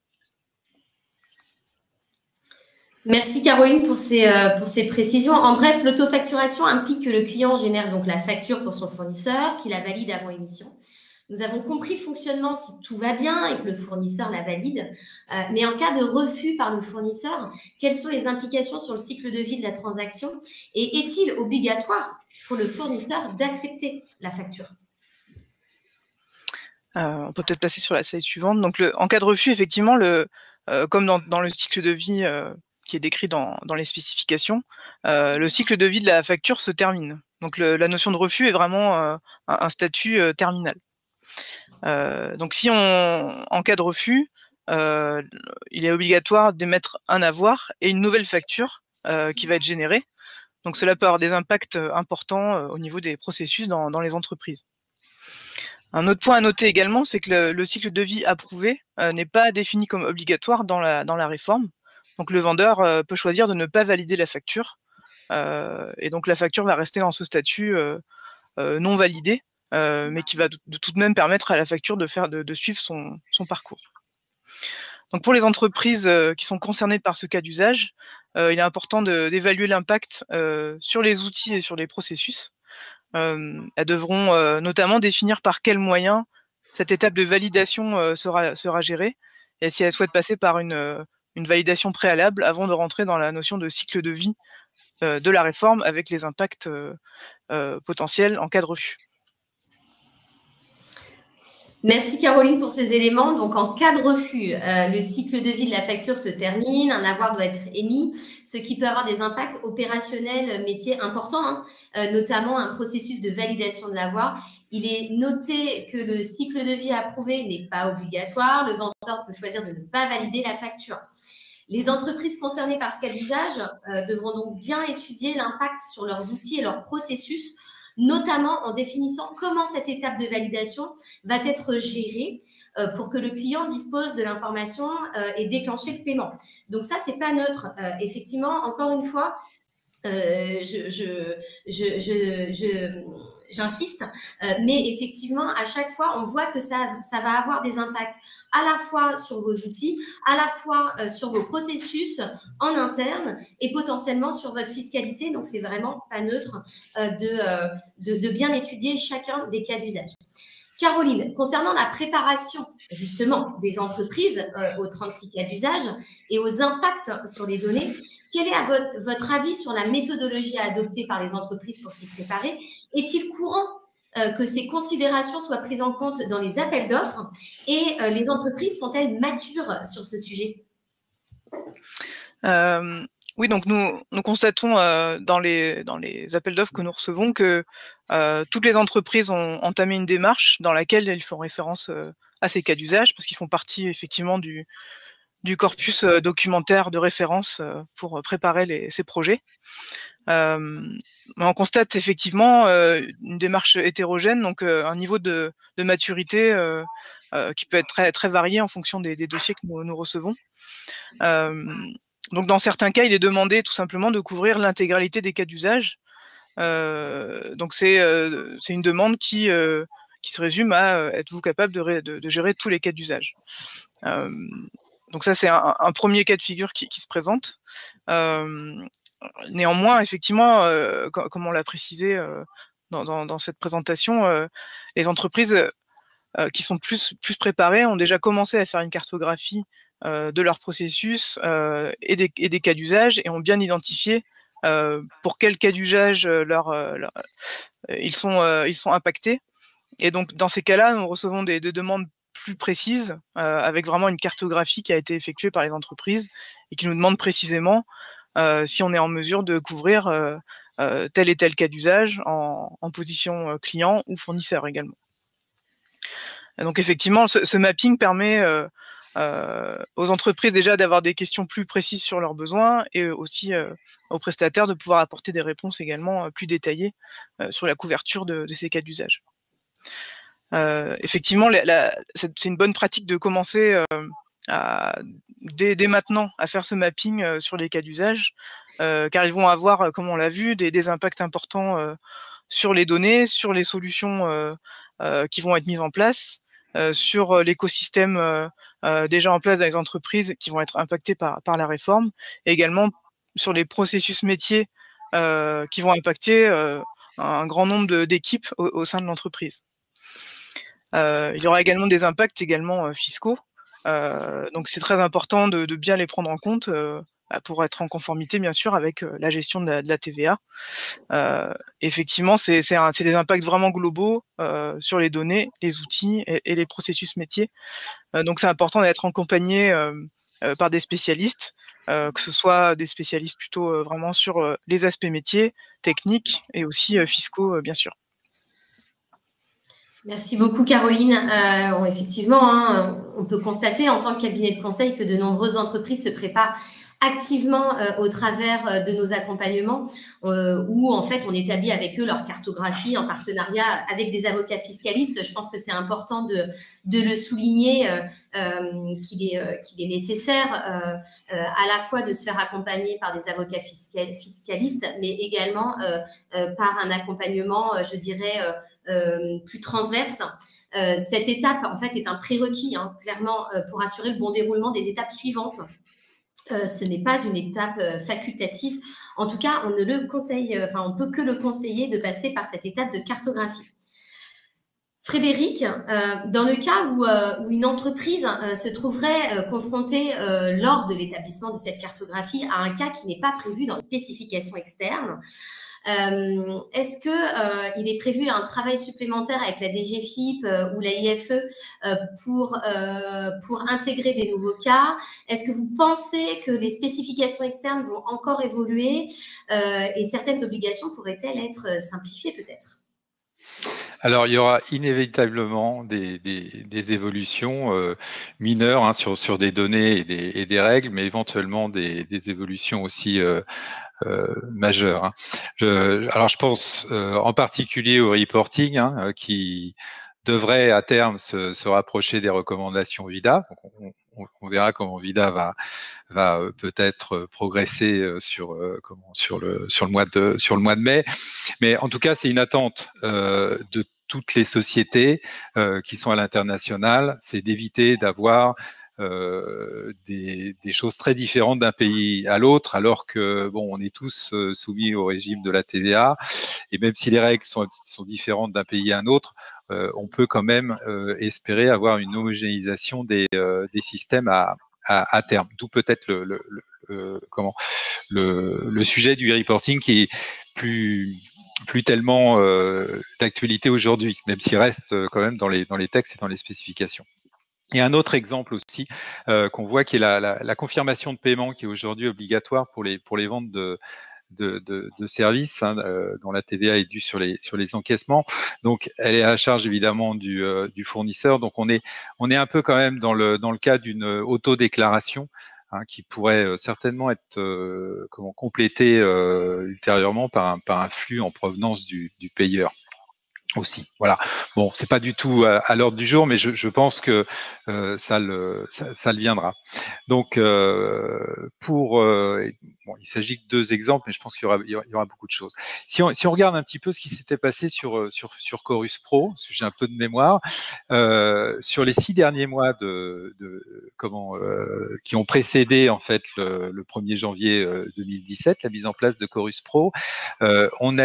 Merci Caroline pour ces, euh, pour ces précisions. En bref, l'autofacturation implique que le client génère donc la facture pour son fournisseur, qu'il la valide avant émission. Nous avons compris le fonctionnement si tout va bien et que le fournisseur la valide. Euh, mais en cas de refus par le fournisseur, quelles sont les implications sur le cycle de vie de la transaction? Et est-il obligatoire pour le fournisseur d'accepter la facture? euh, On peut peut-être passer sur la slide suivante. Donc, le, en cas de refus, effectivement, le, euh, comme dans, dans le cycle de vie euh, qui est décrit dans, dans les spécifications, euh, le cycle de vie de la facture se termine. Donc, le, la notion de refus est vraiment euh, un, un statut euh, terminal. Euh, donc, si on, en cas de refus, euh, il est obligatoire d'émettre un avoir et une nouvelle facture euh, qui va être générée. Donc, cela peut avoir des impacts importants euh, au niveau des processus dans, dans les entreprises. Un autre point à noter également, c'est que le, le cycle de vie approuvé euh, n'est pas défini comme obligatoire dans la, dans la réforme. Donc, le vendeur euh, peut choisir de ne pas valider la facture. Euh, et donc, la facture va rester dans ce statut euh, euh, non validé, euh, mais qui va de, de tout de même permettre à la facture de, faire, de, de suivre son, son parcours. Donc, pour les entreprises euh, qui sont concernées par ce cas d'usage, euh, il est important d'évaluer l'impact euh, sur les outils et sur les processus. Euh, elles devront euh, notamment définir par quels moyens cette étape de validation euh, sera, sera gérée, et si elles souhaitent passer par une, euh, une validation préalable avant de rentrer dans la notion de cycle de vie euh, de la réforme avec les impacts euh, euh, potentiels en cas de refus. Merci Caroline pour ces éléments. Donc, en cas de refus, euh, le cycle de vie de la facture se termine, un avoir doit être émis, ce qui peut avoir des impacts opérationnels métiers importants, hein, euh, notamment un processus de validation de l'avoir. Il est noté que le cycle de vie approuvé n'est pas obligatoire. Le vendeur peut choisir de ne pas valider la facture. Les entreprises concernées par ce cas d'usage euh, devront donc bien étudier l'impact sur leurs outils et leurs processus, notamment en définissant comment cette étape de validation va être gérée euh, pour que le client dispose de l'information euh, et déclencher le paiement. Donc ça, c'est pas neutre. Euh, effectivement, encore une fois, euh, je, je, je, je, je, j'insiste, euh, mais effectivement, à chaque fois, on voit que ça, ça va avoir des impacts à la fois sur vos outils, à la fois euh, sur vos processus en interne et potentiellement sur votre fiscalité. Donc, c'est vraiment pas neutre euh, de, euh, de, de bien étudier chacun des cas d'usage. Caroline, concernant la préparation justement des entreprises euh, aux trente-six cas d'usage et aux impacts sur les données, quel est à votre, votre avis sur la méthodologie à adopter par les entreprises pour s'y préparer? Est-il courant euh, que ces considérations soient prises en compte dans les appels d'offres et euh, les entreprises sont-elles matures sur ce sujet? euh, Oui, donc nous, nous constatons euh, dans, les, dans les appels d'offres que nous recevons que euh, toutes les entreprises ont entamé une démarche dans laquelle elles font référence euh, à ces cas d'usage parce qu'ils font partie effectivement du du corpus euh, documentaire de référence euh, pour préparer les, ces projets. Euh, on constate effectivement euh, une démarche hétérogène, donc euh, un niveau de, de maturité euh, euh, qui peut être très, très varié en fonction des, des dossiers que nous, nous recevons. Euh, donc dans certains cas, il est demandé tout simplement de couvrir l'intégralité des cas d'usage. Euh, donc c'est euh, c'est une demande qui, euh, qui se résume à euh, êtes-vous capable de, de, de gérer tous les cas d'usage. Euh, Donc ça, c'est un, un premier cas de figure qui, qui se présente. Euh, néanmoins, effectivement, euh, comme, comme on l'a précisé euh, dans, dans, dans cette présentation, euh, les entreprises euh, qui sont plus, plus préparées ont déjà commencé à faire une cartographie euh, de leur processus euh, et, des, et des cas d'usage et ont bien identifié euh, pour quel cas d'usage leur, leur, ils, sont, euh, ils sont impactés. Et donc, dans ces cas-là, nous recevons des, des demandes plus précises, euh, avec vraiment une cartographie qui a été effectuée par les entreprises et qui nous demande précisément euh, si on est en mesure de couvrir euh, euh, tel et tel cas d'usage en, en position client ou fournisseur également. Et donc, effectivement, ce, ce mapping permet euh, euh, aux entreprises déjà d'avoir des questions plus précises sur leurs besoins et aussi euh, aux prestataires de pouvoir apporter des réponses également euh, plus détaillées euh, sur la couverture de, de ces cas d'usage. Euh, effectivement, c'est une bonne pratique de commencer euh, à, dès, dès maintenant à faire ce mapping euh, sur les cas d'usage, euh, car ils vont avoir, comme on l'a vu, des, des impacts importants euh, sur les données, sur les solutions euh, euh, qui vont être mises en place, euh, sur l'écosystème euh, euh, déjà en place dans les entreprises qui vont être impactés par, par la réforme, et également sur les processus métiers euh, qui vont impacter euh, un grand nombre d'équipes au, au sein de l'entreprise. Euh, il y aura également des impacts également euh, fiscaux. Euh, donc c'est très important de, de bien les prendre en compte euh, pour être en conformité bien sûr avec euh, la gestion de la, de la T V A. Euh, effectivement, c'est des impacts vraiment globaux euh, sur les données, les outils et, et les processus métiers. Euh, donc c'est important d'être accompagné euh, euh, par des spécialistes, euh, que ce soit des spécialistes plutôt euh, vraiment sur euh, les aspects métiers, techniques et aussi euh, fiscaux euh, bien sûr. Merci beaucoup, Caroline. Euh, bon, effectivement, hein, on peut constater en tant que cabinet de conseil que de nombreuses entreprises se préparent activement euh, au travers euh, de nos accompagnements euh, où en fait on établit avec eux leur cartographie en partenariat avec des avocats fiscalistes. Je pense que c'est important de, de le souligner euh, euh, qu'il est, euh, qu'il est nécessaire euh, euh, à la fois de se faire accompagner par des avocats fiscal, fiscalistes mais également euh, euh, par un accompagnement, euh, je dirais, euh, euh, plus transverse. Euh, cette étape en fait est un prérequis hein, clairement euh, pour assurer le bon déroulement des étapes suivantes. Euh, ce n'est pas une étape euh, facultative. En tout cas, on ne le conseille, euh, enfin, on peut que le conseiller de passer par cette étape de cartographie. Frédéric, euh, dans le cas où, euh, où une entreprise euh, se trouverait euh, confrontée euh, lors de l'établissement de cette cartographie à un cas qui n'est pas prévu dans les spécifications externes, Euh, est-ce que euh, il est prévu un travail supplémentaire avec la D G F I P euh, ou la I F E euh, pour, euh, pour intégrer des nouveaux cas? Est-ce que vous pensez que les spécifications externes vont encore évoluer euh, et certaines obligations pourraient-elles être simplifiées peut-être? Alors, il y aura inévitablement des, des, des évolutions euh, mineures hein, sur, sur des données et des, et des règles, mais éventuellement des, des évolutions aussi euh, euh, majeures. Hein. Je, alors, je pense euh, en particulier au reporting, hein, qui devrait à terme se, se rapprocher des recommandations VIDA. Donc, on, on, on verra comment VIDA va, va peut-être progresser sur, comment, sur, le, sur, le mois de, sur le mois de mai. Mais en tout cas, c'est une attente euh, de toutes les sociétés euh, qui sont à l'international, c'est d'éviter d'avoir euh, des, des choses très différentes d'un pays à l'autre, alors que bon, on est tous euh, soumis au régime de la T V A, et même si les règles sont, sont différentes d'un pays à un autre, euh, on peut quand même euh, espérer avoir une homogénéisation des, euh, des systèmes à, à, à terme. D'où peut-être le, le, le, le, comment, le, le sujet du reporting qui est plus plus tellement euh, d'actualité aujourd'hui, même s'il reste euh, quand même dans les, dans les textes et dans les spécifications. Et un autre exemple aussi euh, qu'on voit qui est la, la, la confirmation de paiement qui est aujourd'hui obligatoire pour les, pour les ventes de, de, de, de services hein, euh, dont la T V A est due sur les, sur les encaissements. Donc, elle est à charge évidemment du, euh, du fournisseur. Donc, on est, on est un peu quand même dans le, dans le cas d'une autodéclaration Hein, qui pourrait euh, certainement être euh, comment, complété euh, ultérieurement par un, par un flux en provenance du, du payeur aussi. Voilà. Bon, c'est pas du tout à, à l'ordre du jour, mais je, je pense que euh, ça, le, ça, ça le viendra. Donc, euh, pour, euh, bon, il s'agit de deux exemples, mais je pense qu'il y aura, il y aura beaucoup de choses. Si on, si on regarde un petit peu ce qui s'était passé sur, sur, sur Chorus Pro, parce que j'ai un peu de mémoire, euh, sur les six derniers mois de, de comment, euh, qui ont précédé en fait le, le premier janvier deux mille dix-sept, la mise en place de Chorus Pro, euh, on a eu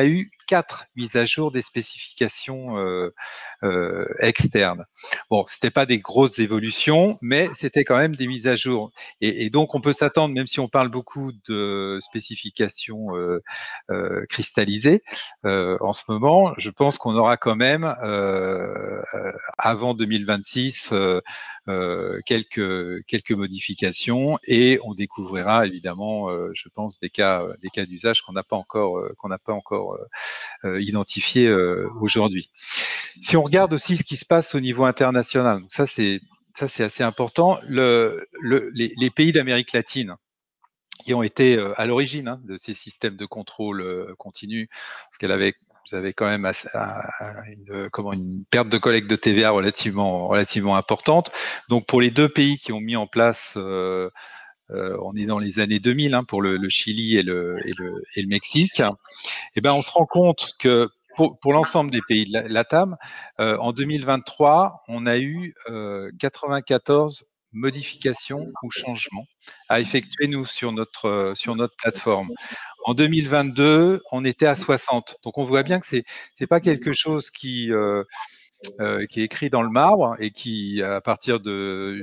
quatre mises à jour des spécifications euh, euh, externes. Bon, c'était pas des grosses évolutions, mais c'était quand même des mises à jour. Et, et donc, on peut s'attendre, même si on parle beaucoup de spécifications euh, euh, cristallisées euh, en ce moment, je pense qu'on aura quand même, euh, avant deux mille vingt-six, euh, euh, quelques, quelques modifications, et on découvrira évidemment, euh, je pense, des cas, des cas d'usage qu'on n'a pas encore, euh, qu'on n'a pas encore euh, identifiés euh, aujourd'hui. Si on regarde aussi ce qui se passe au niveau international, donc ça c'est ça c'est assez important. Le, le, les, les pays d'Amérique latine qui ont été euh, à l'origine hein, de ces systèmes de contrôle euh, continu, parce qu'elle avait vous avez quand même assez, une, comment, une perte de collecte de T V A relativement, relativement importante. Donc pour les deux pays qui ont mis en place, euh, euh, on est dans les années deux mille hein, pour le, le Chili et le, et le, et le Mexique, eh ben, on se rend compte que pour, pour l'ensemble des pays de l'ATAM, euh, en deux mille vingt-trois, on a eu euh, quatre-vingt-quatorze modifications ou changements à effectuer, nous, sur notre, euh, sur notre plateforme. En deux mille vingt-deux, on était à soixante. Donc, on voit bien que c'est c'est pas quelque chose qui... Euh, Euh, qui est écrit dans le marbre et qui, à partir de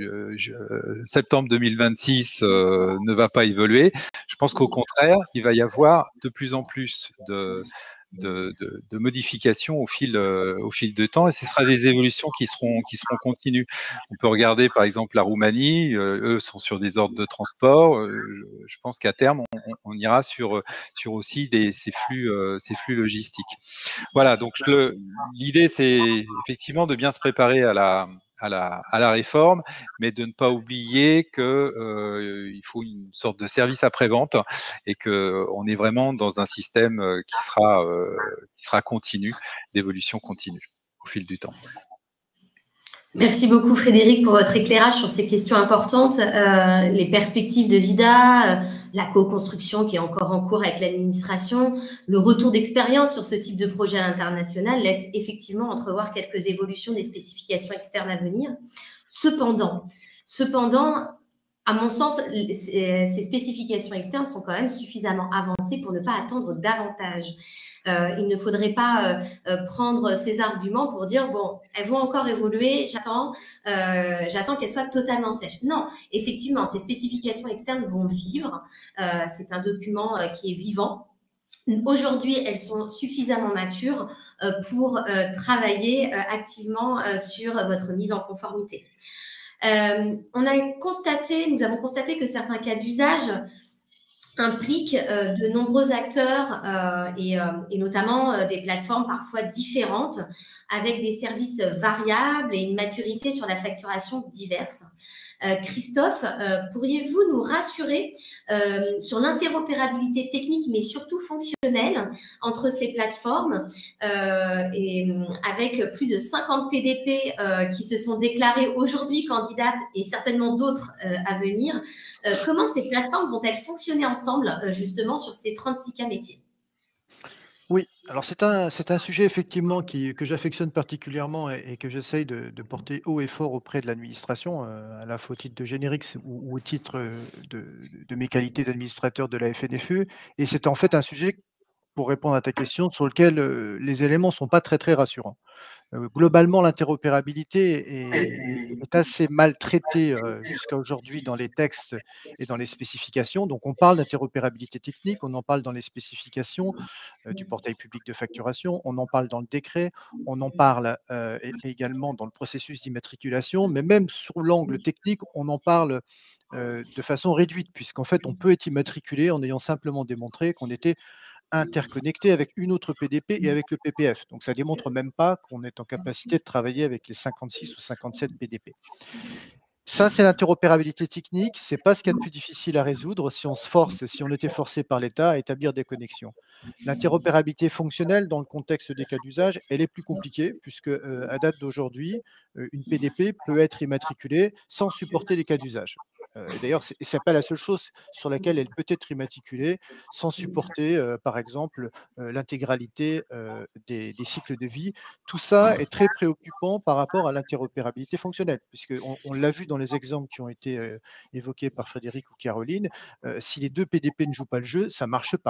euh, septembre deux mille vingt-six, euh, ne va pas évoluer. Je pense qu'au contraire, il va y avoir de plus en plus de, de, de, de modifications au fil, euh, au fil de temps, et ce sera des évolutions qui seront, qui seront continues. On peut regarder par exemple la Roumanie, euh, eux sont sur des ordres de transport. Euh, je, je pense qu'à terme, on, on ira sur, sur aussi des, ces, flux, euh, ces flux logistiques. Voilà, donc l'idée c'est effectivement de bien se préparer à la, à la, à la réforme, mais de ne pas oublier qu'il euh, faut une sorte de service après-vente et qu'on est vraiment dans un système qui sera, euh, qui sera continu, d'évolution continue au fil du temps. Merci beaucoup Frédéric pour votre éclairage sur ces questions importantes, euh, les perspectives de VIDA, euh, la co-construction qui est encore en cours avec l'administration, le retour d'expérience sur ce type de projet international laisse effectivement entrevoir quelques évolutions des spécifications externes à venir. Cependant, cependant, à mon sens, ces spécifications externes sont quand même suffisamment avancées pour ne pas attendre davantage. Euh, il ne faudrait pas euh, prendre ces arguments pour dire bon, elles vont encore évoluer, j'attends, euh, j'attends qu'elles soient totalement sèches. Non, effectivement, ces spécifications externes vont vivre. Euh, c'est un document euh, qui est vivant. Aujourd'hui, elles sont suffisamment matures euh, pour euh, travailler euh, activement euh, sur votre mise en conformité. Euh, on a constaté, nous avons constaté que certains cas d'usage implique euh, de nombreux acteurs euh, et, euh, et notamment euh, des plateformes parfois différentes avec des services variables et une maturité sur la facturation diverse. Euh, Christophe, euh, pourriez-vous nous rassurer euh, sur l'interopérabilité technique mais surtout fonctionnelle entre ces plateformes euh, et avec plus de cinquante P D P euh, qui se sont déclarées aujourd'hui candidates et certainement d'autres euh, à venir. Euh, comment ces plateformes vont-elles fonctionner ensemble euh, justement sur ces trente-six cas métiers? Oui, alors c'est un, c'est un sujet effectivement qui, que j'affectionne particulièrement et, et que j'essaye de, de porter haut et fort auprès de l'administration, euh, à la fois au titre de Générix ou, ou au titre euh, de, de mes qualités d'administrateur de la F N F E. Et c'est en fait un sujet, pour répondre à ta question, sur lequel euh, les éléments ne sont pas très très rassurants. Euh, globalement, l'interopérabilité est, est assez mal traitée euh, jusqu'à aujourd'hui dans les textes et dans les spécifications. Donc, on parle d'interopérabilité technique, on en parle dans les spécifications euh, du portail public de facturation, on en parle dans le décret, on en parle euh, également dans le processus d'immatriculation, mais même sous l'angle technique, on en parle euh, de façon réduite, puisqu'en fait, on peut être immatriculé en ayant simplement démontré qu'on était interconnecté avec une autre P D P et avec le P P F. Donc ça démontre même pas qu'on est en capacité de travailler avec les cinquante-six ou cinquante-sept P D P. Ça, c'est l'interopérabilité technique. C'est pas ce qu'il y a de plus difficile à résoudre si on se force, si on était forcé par l'État à établir des connexions. L'interopérabilité fonctionnelle, dans le contexte des cas d'usage, elle est plus compliquée puisque, euh, à date d'aujourd'hui, euh, une P D P peut être immatriculée sans supporter les cas d'usage. Euh, et d'ailleurs, ce n'est pas la seule chose sur laquelle elle peut être immatriculée sans supporter, euh, par exemple, euh, l'intégralité euh, des, des cycles de vie. Tout ça est très préoccupant par rapport à l'interopérabilité fonctionnelle, puisqu'on on, l'a vu dans les exemples qui ont été euh, évoqués par Frédéric ou Caroline. Euh, si les deux P D P ne jouent pas le jeu, ça ne marche pas.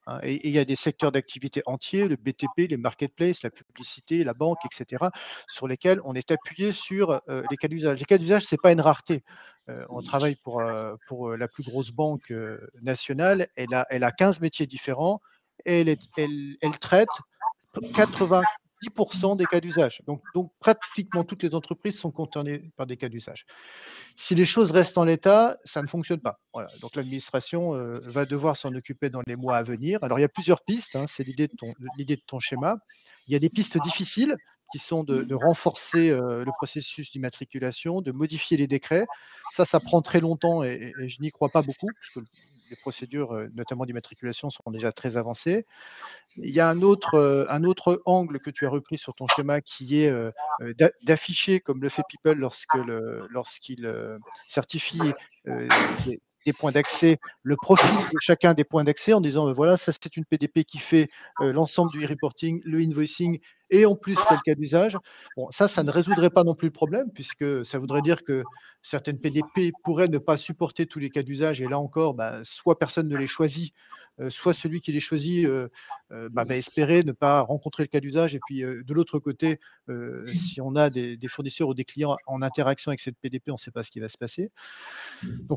hein. Et, et il y a des secteurs d'activité entiers, le B T P, les marketplaces, la publicité, la banque, et cetera, sur lesquels on est appuyé sur euh, les cas d'usage. Les cas d'usage, c'est pas une rareté. Euh, on travaille pour, euh, pour la plus grosse banque euh, nationale. Elle a, elle a quinze métiers différents et elle, est, elle, elle traite quatre-vingt-dix pour cent des cas d'usage. Donc, donc, pratiquement toutes les entreprises sont concernées par des cas d'usage. Si les choses restent en l'état, ça ne fonctionne pas. Voilà. Donc l'administration euh, va devoir s'en occuper dans les mois à venir. Alors il y a plusieurs pistes, hein, c'est l'idée de, ton, l'idée de ton schéma. Il y a des pistes difficiles qui sont de, de renforcer euh, le processus d'immatriculation, de modifier les décrets. Ça, ça prend très longtemps et, et je n'y crois pas beaucoup, parce que les procédures, euh, notamment d'immatriculation, sont déjà très avancées. Il y a un autre, euh, un autre angle que tu as repris sur ton schéma qui est euh, euh, d'a- d'afficher, comme le fait People lorsque le- lorsqu'il euh, certifie euh, des, des points d'accès, le profil de chacun des points d'accès en disant euh, voilà, ça c'est une P D P qui fait euh, l'ensemble du e-reporting, le invoicing et en plus tel cas d'usage. Bon, ça, ça ne résoudrait pas non plus le problème puisque ça voudrait dire que certaines P D P pourraient ne pas supporter tous les cas d'usage et là encore, bah, soit personne ne les choisit, euh, soit celui qui les choisit euh, euh, bah, va espérer ne pas rencontrer le cas d'usage. Et puis, euh, de l'autre côté, euh, si on a des, des fournisseurs ou des clients en interaction avec cette P D P, on ne sait pas ce qui va se passer. Donc,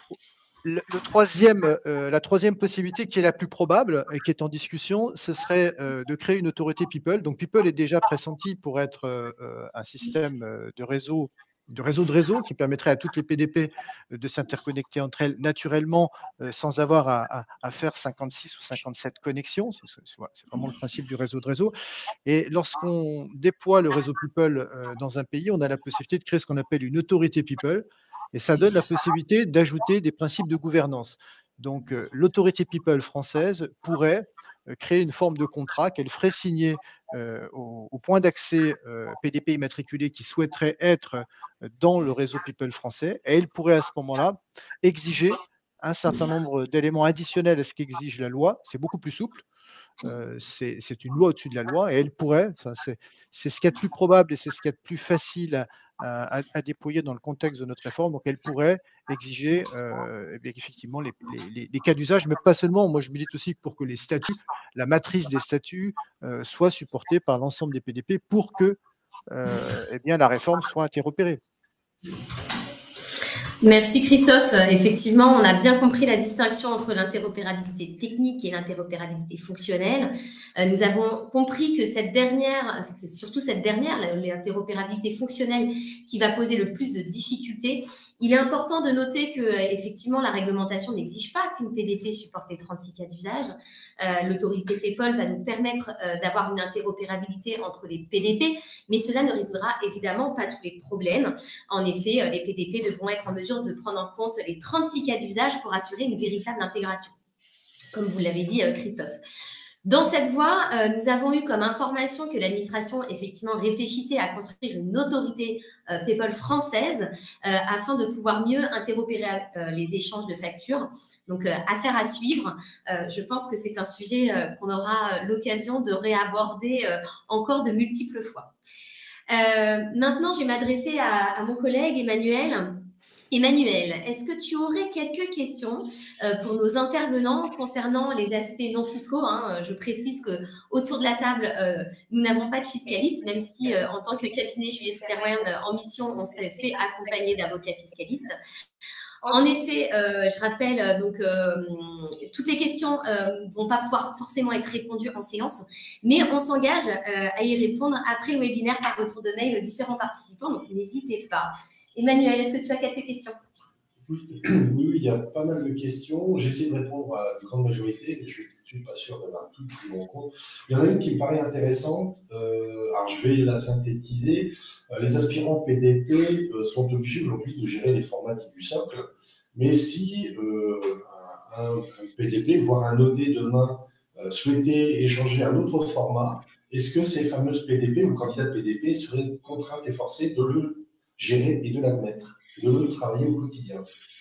le, le troisième, euh, la troisième possibilité qui est la plus probable et qui est en discussion, ce serait euh, de créer une autorité People. Donc, People est déjà pressenti pour être euh, un système de réseau de réseau de réseau qui permettrait à toutes les P D P de s'interconnecter entre elles naturellement euh, sans avoir à, à, à faire cinquante-six ou cinquante-sept connexions. C'est, c'est, c'est vraiment le principe du réseau de réseau. Et lorsqu'on déploie le réseau People euh, dans un pays, on a la possibilité de créer ce qu'on appelle une autorité People. Et ça donne la possibilité d'ajouter des principes de gouvernance. Donc, euh, l'autorité People française pourrait euh, créer une forme de contrat qu'elle ferait signer euh, au, au point d'accès euh, P D P immatriculé qui souhaiterait être dans le réseau People français. Et elle pourrait à ce moment-là exiger un certain nombre d'éléments additionnels à ce qu'exige la loi. C'est beaucoup plus souple. Euh, c'est, c'est une loi au-dessus de la loi et elle pourrait, enfin, c'est, c'est ce qu'il y a de plus probable et c'est ce qu'il y a de plus facile à, à, à déployer dans le contexte de notre réforme. Donc, elle pourrait exiger euh, eh bien, effectivement les, les, les cas d'usage, mais pas seulement. Moi, je milite aussi pour que les statuts, la matrice des statuts, euh, soit supportée par l'ensemble des P D P pour que euh, eh bien, la réforme soit interopérée. Merci Christophe. Effectivement, on a bien compris la distinction entre l'interopérabilité technique et l'interopérabilité fonctionnelle. Euh, nous avons compris que cette dernière, c'est surtout cette dernière, l'interopérabilité fonctionnelle, qui va poser le plus de difficultés. Il est important de noter que, effectivement, la réglementation n'exige pas qu'une P D P supporte les trente-six cas d'usage. Euh, l'autorité PEPOL va nous permettre euh, d'avoir une interopérabilité entre les P D P, mais cela ne résoudra évidemment pas tous les problèmes. En effet, euh, les P D P devront être en mesure de prendre en compte les trente-six cas d'usage pour assurer une véritable intégration, comme vous l'avez dit, euh, Christophe. Dans cette voie, euh, nous avons eu comme information que l'administration effectivement réfléchissait à construire une autorité euh, PEPOL française euh, afin de pouvoir mieux interopérer euh, les échanges de factures. Donc, euh, affaire à suivre. Euh, je pense que c'est un sujet euh, qu'on aura l'occasion de réaborder euh, encore de multiples fois. Euh, maintenant, je vais m'adresser à, à mon collègue Emmanuel. Emmanuel, est-ce que tu aurais quelques questions euh, pour nos intervenants concernant les aspects non fiscaux, hein? Je précise qu'autour de la table, euh, nous n'avons pas de fiscalistes, même si euh, en tant que cabinet Juliette Sterwen en mission, on s'est fait accompagner d'avocats fiscalistes. En effet, euh, je rappelle, euh, donc, euh, toutes les questions ne euh, vont pas pouvoir forcément être répondues en séance, mais on s'engage euh, à y répondre après le webinaire par retour de mail aux différents participants, donc n'hésitez pas. Emmanuel, est-ce que tu as quelques questions? Oui, oui, il y a pas mal de questions. J'essaie de répondre à la grande majorité, mais je ne suis pas sûr d'avoir tout pris en compte. Il y en a une qui me paraît intéressante. Euh, alors, je vais la synthétiser. Euh, les aspirants P D P euh, sont obligés aujourd'hui de gérer les formats dits du socle. Mais si euh, un, un P D P, voire un O D demain, euh, souhaitait échanger un autre format, est-ce que ces fameuses P D P ou candidats P D P seraient contraintes et forcées de le gérer et de l'admettre, de le travailler au quotidien?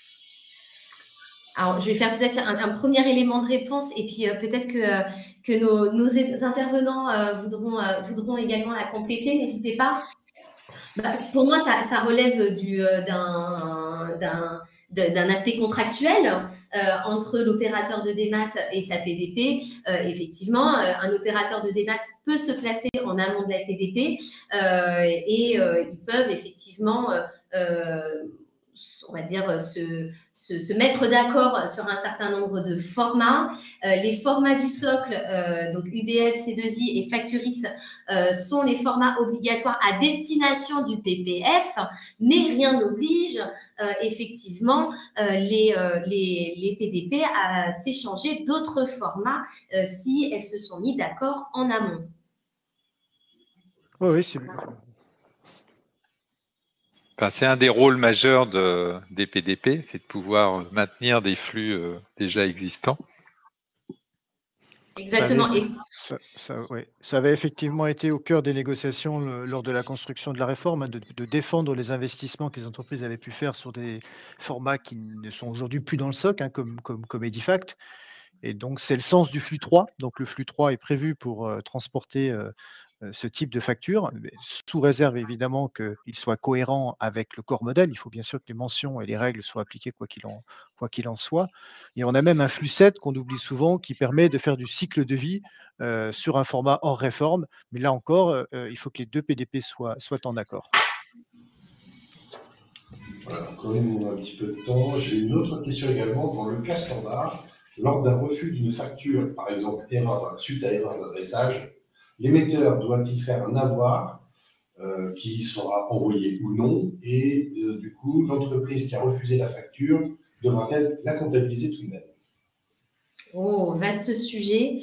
Alors, je vais faire peut-être un, un premier élément de réponse et puis euh, peut-être que, euh, que nos, nos intervenants euh, voudront, euh, voudront également la compléter. N'hésitez pas. Bah, pour moi, ça, ça relève du, euh, d'un, d'un, d'un aspect contractuel. euh, entre l'opérateur de démat et sa P D P. Euh, effectivement, euh, un opérateur de démat peut se placer en amont de la P D P euh, et euh, ils peuvent effectivement, euh, euh, on va dire, se, se, se mettre d'accord sur un certain nombre de formats. Euh, les formats du socle, euh, donc U B L, C deux I et FactureX, euh, sont les formats obligatoires à destination du P P F, mais rien n'oblige euh, effectivement euh, les, euh, les, les P D P à s'échanger d'autres formats euh, si elles se sont mis d'accord en amont. Oui, oui, c'est Enfin, c'est un des rôles majeurs de, des P D P, c'est de pouvoir maintenir des flux euh, déjà existants. Exactement. Ça avait, Et ça, ça, ouais. ça avait effectivement été au cœur des négociations le, lors de la construction de la réforme, hein, de, de défendre les investissements que les entreprises avaient pu faire sur des formats qui ne sont aujourd'hui plus dans le socle, hein, comme, comme, comme Edifact. Et donc, c'est le sens du flux trois. Donc, le flux trois est prévu pour euh, transporter euh, euh, ce type de facture, mais sous réserve évidemment qu'il soit cohérent avec le corps modèle. Il faut bien sûr que les mentions et les règles soient appliquées quoi qu'il en, quoi qu'il en soit. Et on a même un flux sept qu'on oublie souvent qui permet de faire du cycle de vie euh, sur un format hors réforme. Mais là encore, euh, il faut que les deux P D P soient, soient en accord. Voilà, encore une, on a un petit peu de temps. J'ai une autre question également. Dans le cas standard, lors d'un refus d'une facture, par exemple erreur, suite à erreur d'adressage, l'émetteur doit-il faire un avoir euh, qui sera envoyé ou non, et euh, du coup, l'entreprise qui a refusé la facture devra-t-elle la comptabiliser tout de même? Oh, vaste sujet.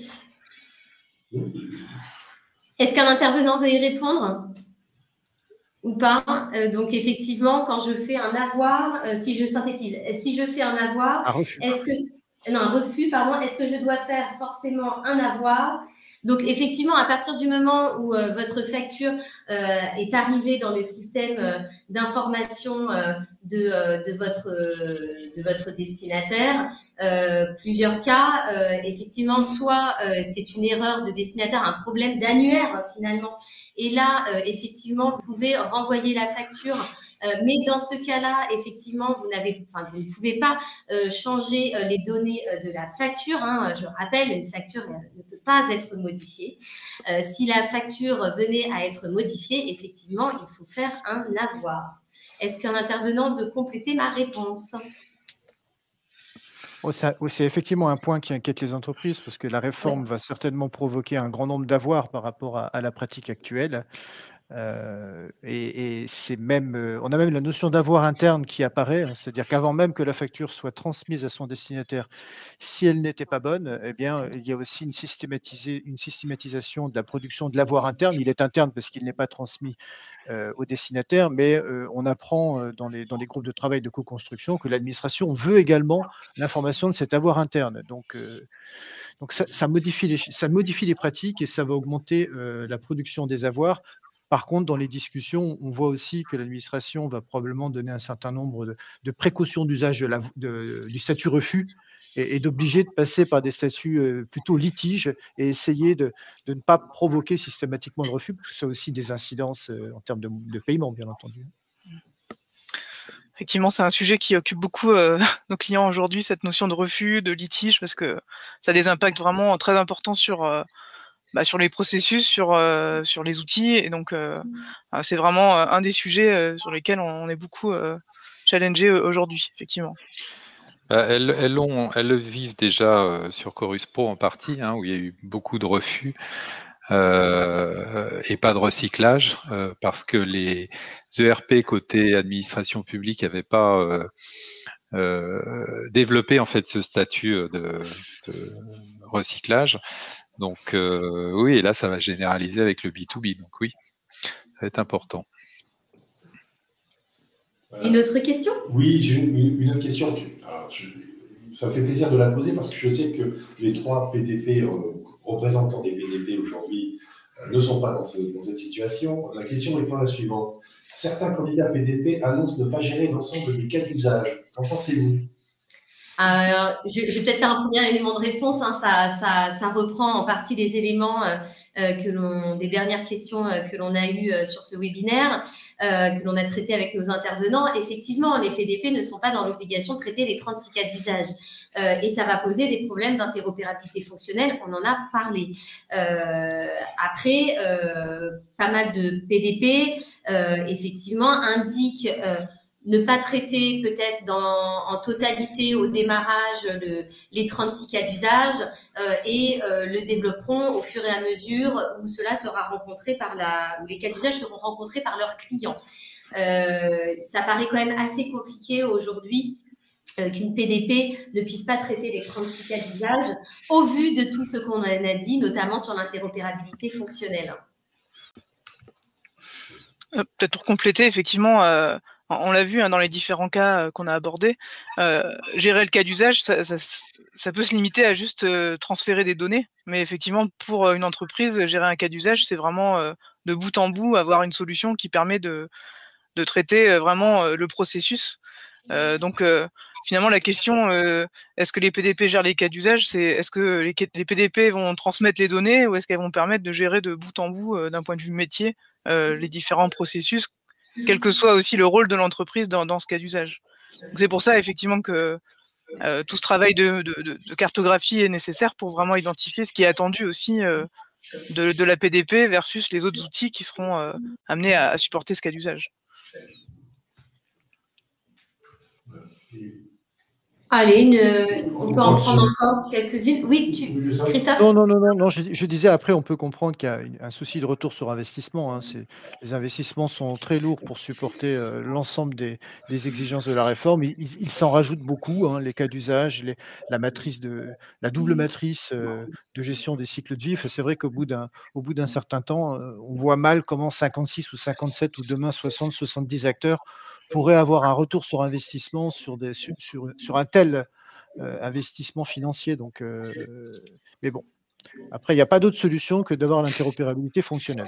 Est-ce qu'un intervenant veut y répondre ou pas? euh, Donc, effectivement, quand je fais un avoir, euh, si je synthétise, si je fais un avoir, Un refus. est-ce que... Non, un refus, pardon. Est-ce que je dois faire forcément un avoir? Donc, effectivement, à partir du moment où euh, votre facture euh, est arrivée dans le système euh, d'information euh, de, euh, de, votre, euh, de votre destinataire, euh, plusieurs cas, euh, effectivement, soit euh, c'est une erreur de destinataire, un problème d'annuaire finalement. Et là, euh, effectivement, vous pouvez renvoyer la facture. Euh, mais dans ce cas-là, effectivement, vous n'avez, enfin, vous ne pouvez pas euh, changer euh, les données euh, de la facture. Hein. Je rappelle, une facture euh, ne peut pas être modifiée. Euh, si la facture venait à être modifiée, effectivement, il faut faire un avoir. Est-ce qu'un intervenant veut compléter ma réponse? Oh, ça, oh, c'est effectivement un point qui inquiète les entreprises parce que la réforme Oui. va certainement provoquer un grand nombre d'avoirs par rapport à, à la pratique actuelle. Euh, et et c'est même, heu, on a même la notion d'avoir interne qui apparaît, hein. C'est-à-dire qu'avant même que la facture soit transmise à son destinataire, si elle n'était pas bonne, eh bien, il y a aussi une systématisé une systématisation de la production de l'avoir interne. Il est interne parce qu'il n'est pas transmis, heu, au destinataire, mais, heu, on apprend, heu, dans les dans les groupes de travail de co-construction que l'administration veut également l'information de cet avoir interne. Donc, heu, donc ça ça modifie les ch ça modifie les pratiques et ça va augmenter, heu, la production des avoirs. Par contre, dans les discussions, on voit aussi que l'administration va probablement donner un certain nombre de de précautions d'usage de la de du statut refus et et d'obliger de passer par des statuts, heu, plutôt litiges et essayer de de ne pas provoquer systématiquement le refus, parce que ça a aussi des incidences, heu, en termes de de paiement, bien entendu. Effectivement, c'est un sujet qui occupe beaucoup euh, nos clients aujourd'hui, cette notion de refus, de litige, parce que ça a des impacts vraiment très importants sur, euh, bah, sur les processus, sur, euh, sur les outils. Et donc, euh, euh, c'est vraiment euh, un des sujets euh, sur lesquels on, on est beaucoup euh, challengé euh, aujourd'hui, effectivement. Bah, elles, elles, ont, elles le vivent déjà euh, sur Chorus Pro en partie, hein, où il y a eu beaucoup de refus euh, et pas de recyclage, euh, parce que les E R P côté administration publique n'avaient pas euh, euh, développé en fait ce statut de, de recyclage. Donc euh, oui, et là ça va généraliser avec le B deux B. Donc oui, ça va être important. Une autre question? Oui, j'ai une, une autre question. Alors, je, ça me fait plaisir de la poser parce que je sais que les trois P D P, euh, représentants des P D P aujourd'hui, euh, ne sont pas dans, ce, dans cette situation. La question étant la suivante. Certains candidats P D P annoncent ne pas gérer l'ensemble des cas d'usage. Qu'en pensez-vous? Alors, je, je vais peut-être faire un premier élément de réponse. Hein. Ça, ça, ça reprend en partie des éléments euh, que l'on, des dernières questions euh, que l'on a eues euh, sur ce webinaire, euh, que l'on a traité avec nos intervenants. Effectivement, les P D P ne sont pas dans l'obligation de traiter les trente-six cas d'usage. Euh, et ça va poser des problèmes d'interopérabilité fonctionnelle. On en a parlé. Euh, après, euh, pas mal de P D P, euh, effectivement, indiquent euh, ne pas traiter peut-être en totalité au démarrage le, les trente-six cas d'usage euh, et euh, le développeront au fur et à mesure où cela sera rencontré par la, où les cas d'usage seront rencontrés par leurs clients. Euh, ça paraît quand même assez compliqué aujourd'hui euh, qu'une P D P ne puisse pas traiter les trente-six cas d'usage au vu de tout ce qu'on a dit, notamment sur l'interopérabilité fonctionnelle. Euh, Peut-être pour compléter, effectivement, euh, on l'a vu hein, dans les différents cas euh, qu'on a abordés, euh, gérer le cas d'usage, ça, ça, ça peut se limiter à juste euh, transférer des données, mais effectivement, pour une entreprise, gérer un cas d'usage, c'est vraiment euh, de bout en bout avoir une solution qui permet de, de traiter euh, vraiment euh, le processus. Euh, donc, euh, finalement, la question, euh, est-ce que les P D P gèrent les cas d'usage, c'est est-ce que les, les P D P vont transmettre les données ou est-ce qu'elles vont permettre de gérer de bout en bout, euh, d'un point de vue métier, euh, les différents processus, quel que soit aussi le rôle de l'entreprise dans, dans ce cas d'usage. C'est pour ça, effectivement, que euh, tout ce travail de, de, de cartographie est nécessaire pour vraiment identifier ce qui est attendu aussi euh, de, de la P D P versus les autres outils qui seront euh, amenés à, à supporter ce cas d'usage. Allez, une, on peut en prendre encore quelques-unes. Oui, tu, Christophe? Non, non, non, non, non je, je disais après, on peut comprendre qu'il y a un souci de retour sur investissement. Hein, les investissements sont très lourds pour supporter euh, l'ensemble des, des exigences de la réforme. Il, il, il s'en rajoute beaucoup, hein, les cas d'usage, la matrice de la double matrice euh, de gestion des cycles de vie. C'est vrai qu'au bout d'un au bout d'un certain temps, euh, on voit mal comment cinquante-six ou cinquante-sept ou demain soixante, soixante-dix acteurs pourraient avoir un retour sur investissement sur, des, sur, sur, sur un tel euh, investissement financier. Donc, euh, mais bon, après, il n'y a pas d'autre solution que d'avoir l'interopérabilité fonctionnelle.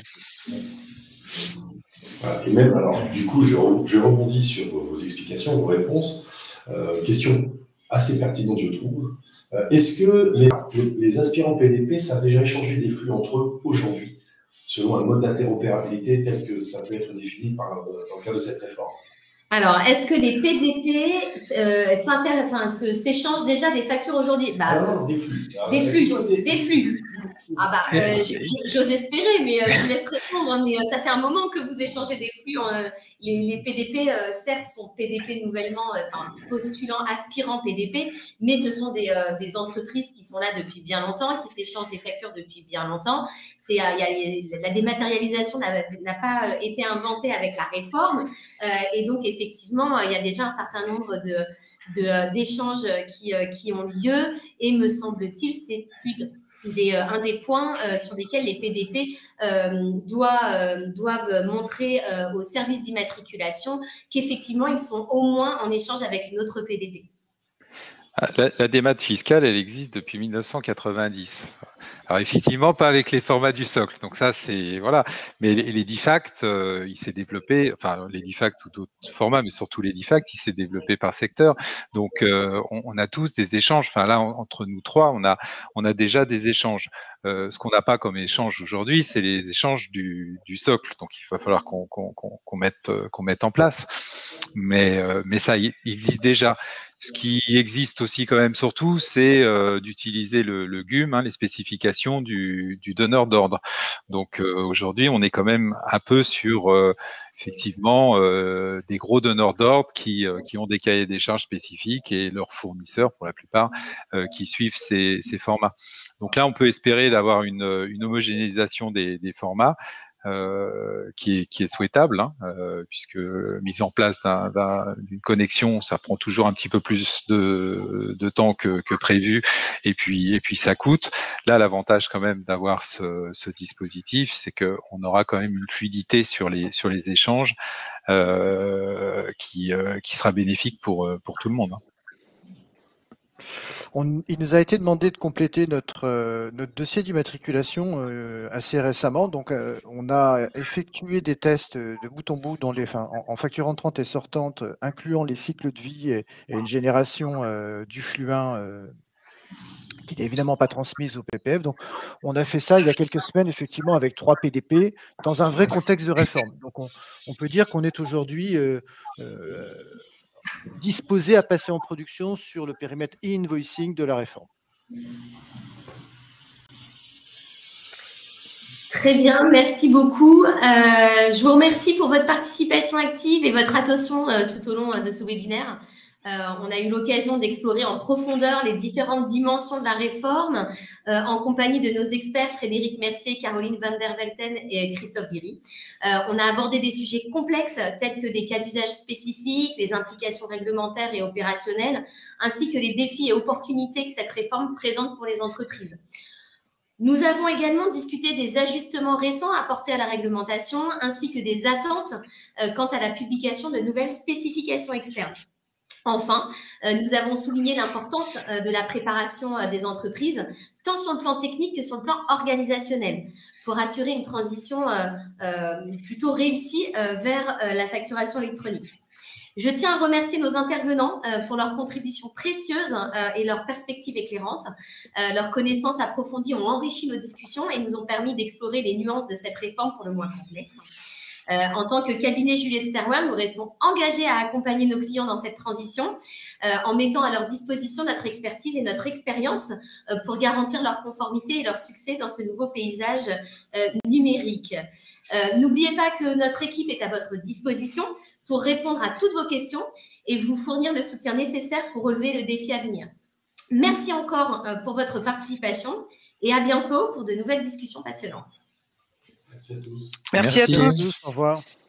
Voilà, et même, alors, du coup, je, je rebondis sur vos explications, vos réponses. Euh, question assez pertinente, je trouve. Euh, Est-ce que les, les aspirants P D P savent déjà échanger des flux entre eux aujourd'hui, selon un mode d'interopérabilité tel que ça peut être défini par, dans le cadre de cette réforme? Alors, est-ce que les P D P euh, enfin, s'échangent déjà des factures aujourd'hui? Bah, non, non, des flux. Alors, des flux, des flux. Ah bah, euh, j'ose espérer, mais euh, je vous laisse répondre. Hein, mais euh, ça fait un moment que vous échangez des flux. Euh, les, les P D P, euh, certes, sont P D P nouvellement, enfin, euh, postulant, aspirant P D P, mais ce sont des, euh, des entreprises qui sont là depuis bien longtemps, qui s'échangent des factures depuis bien longtemps. C'est, euh, y a, y a, la dématérialisation n'a pas été inventée avec la réforme, euh, et donc effectivement, il y a déjà un certain nombre de, de d'échanges qui, euh, qui ont lieu, et me semble-t-il, c'est une Des, euh, un des points euh, sur lesquels les P D P euh, doivent, euh, doivent montrer euh, au service d'immatriculation qu'effectivement, ils sont au moins en échange avec une autre P D P. La, la démat fiscale, elle existe depuis mille neuf cent quatre-vingt-dix. Alors effectivement, pas avec les formats du socle. Donc ça, c'est voilà. Mais les, les D FACT, euh, il s'est développé, enfin les D FACT ou d'autres formats, mais surtout les D FACT, il s'est développé par secteur. Donc euh, on, on a tous des échanges. Enfin là, en, entre nous trois, on a on a déjà des échanges. Euh, ce qu'on n'a pas comme échange aujourd'hui, c'est les échanges du, du socle. Donc il va falloir qu'on qu'on, qu'on, qu'on mette qu'on mette en place. Mais euh, mais ça existe déjà. Ce qui existe aussi quand même surtout, c'est euh, d'utiliser le, le G U M, hein, les spécifications du, du donneur d'ordre. Donc euh, aujourd'hui, on est quand même un peu sur euh, effectivement euh, des gros donneurs d'ordre qui, euh, qui ont des cahiers des charges spécifiques et leurs fournisseurs, pour la plupart, euh, qui suivent ces, ces formats. Donc là, on peut espérer d'avoir une, une homogénéisation des, des formats. Euh, qui, est, qui est souhaitable, hein, euh, puisque mise en place d'un, d'un, d'une connexion, ça prend toujours un petit peu plus de, de temps que, que prévu, et puis, et puis ça coûte. Là, l'avantage quand même d'avoir ce, ce dispositif, c'est qu'on aura quand même une fluidité sur les, sur les échanges euh, qui, euh, qui sera bénéfique pour, pour tout le monde. Hein. On, il nous a été demandé de compléter notre, euh, notre dossier d'immatriculation euh, assez récemment. Donc, euh, on a effectué des tests de bout en bout dans les, enfin, en, en facture entrante et sortante, incluant les cycles de vie et, et une génération euh, du fluin euh, qui n'est évidemment pas transmise au P P F. Donc, on a fait ça il y a quelques semaines, effectivement, avec trois P D P, dans un vrai contexte de réforme. Donc, on, on peut dire qu'on est aujourd'hui euh, euh, disposé à passer en production sur le périmètre e-invoicing de la réforme. Très bien, merci beaucoup. Euh, je vous remercie pour votre participation active et votre attention euh, tout au long euh, de ce webinaire. Euh, on a eu l'occasion d'explorer en profondeur les différentes dimensions de la réforme euh, en compagnie de nos experts Frédéric Mercier, Caroline van der Velten et Christophe Viry. Euh, on a abordé des sujets complexes tels que des cas d'usage spécifiques, les implications réglementaires et opérationnelles, ainsi que les défis et opportunités que cette réforme présente pour les entreprises. Nous avons également discuté des ajustements récents apportés à la réglementation, ainsi que des attentes euh, quant à la publication de nouvelles spécifications externes. Enfin, euh, nous avons souligné l'importance euh, de la préparation euh, des entreprises, tant sur le plan technique que sur le plan organisationnel, pour assurer une transition euh, euh, plutôt réussie euh, vers euh, la facturation électronique. Je tiens à remercier nos intervenants euh, pour leurs contributions précieuses euh, et leurs perspectives éclairantes. Euh, leurs connaissances approfondies ont enrichi nos discussions et nous ont permis d'explorer les nuances de cette réforme pour le moins complexe. Euh, en tant que cabinet Juliette Sterwan, nous restons engagés à accompagner nos clients dans cette transition euh, en mettant à leur disposition notre expertise et notre expérience euh, pour garantir leur conformité et leur succès dans ce nouveau paysage euh, numérique. Euh, N'oubliez pas que notre équipe est à votre disposition pour répondre à toutes vos questions et vous fournir le soutien nécessaire pour relever le défi à venir. Merci encore euh, pour votre participation et à bientôt pour de nouvelles discussions passionnantes. Merci à tous. Merci, Merci à tous. Au revoir.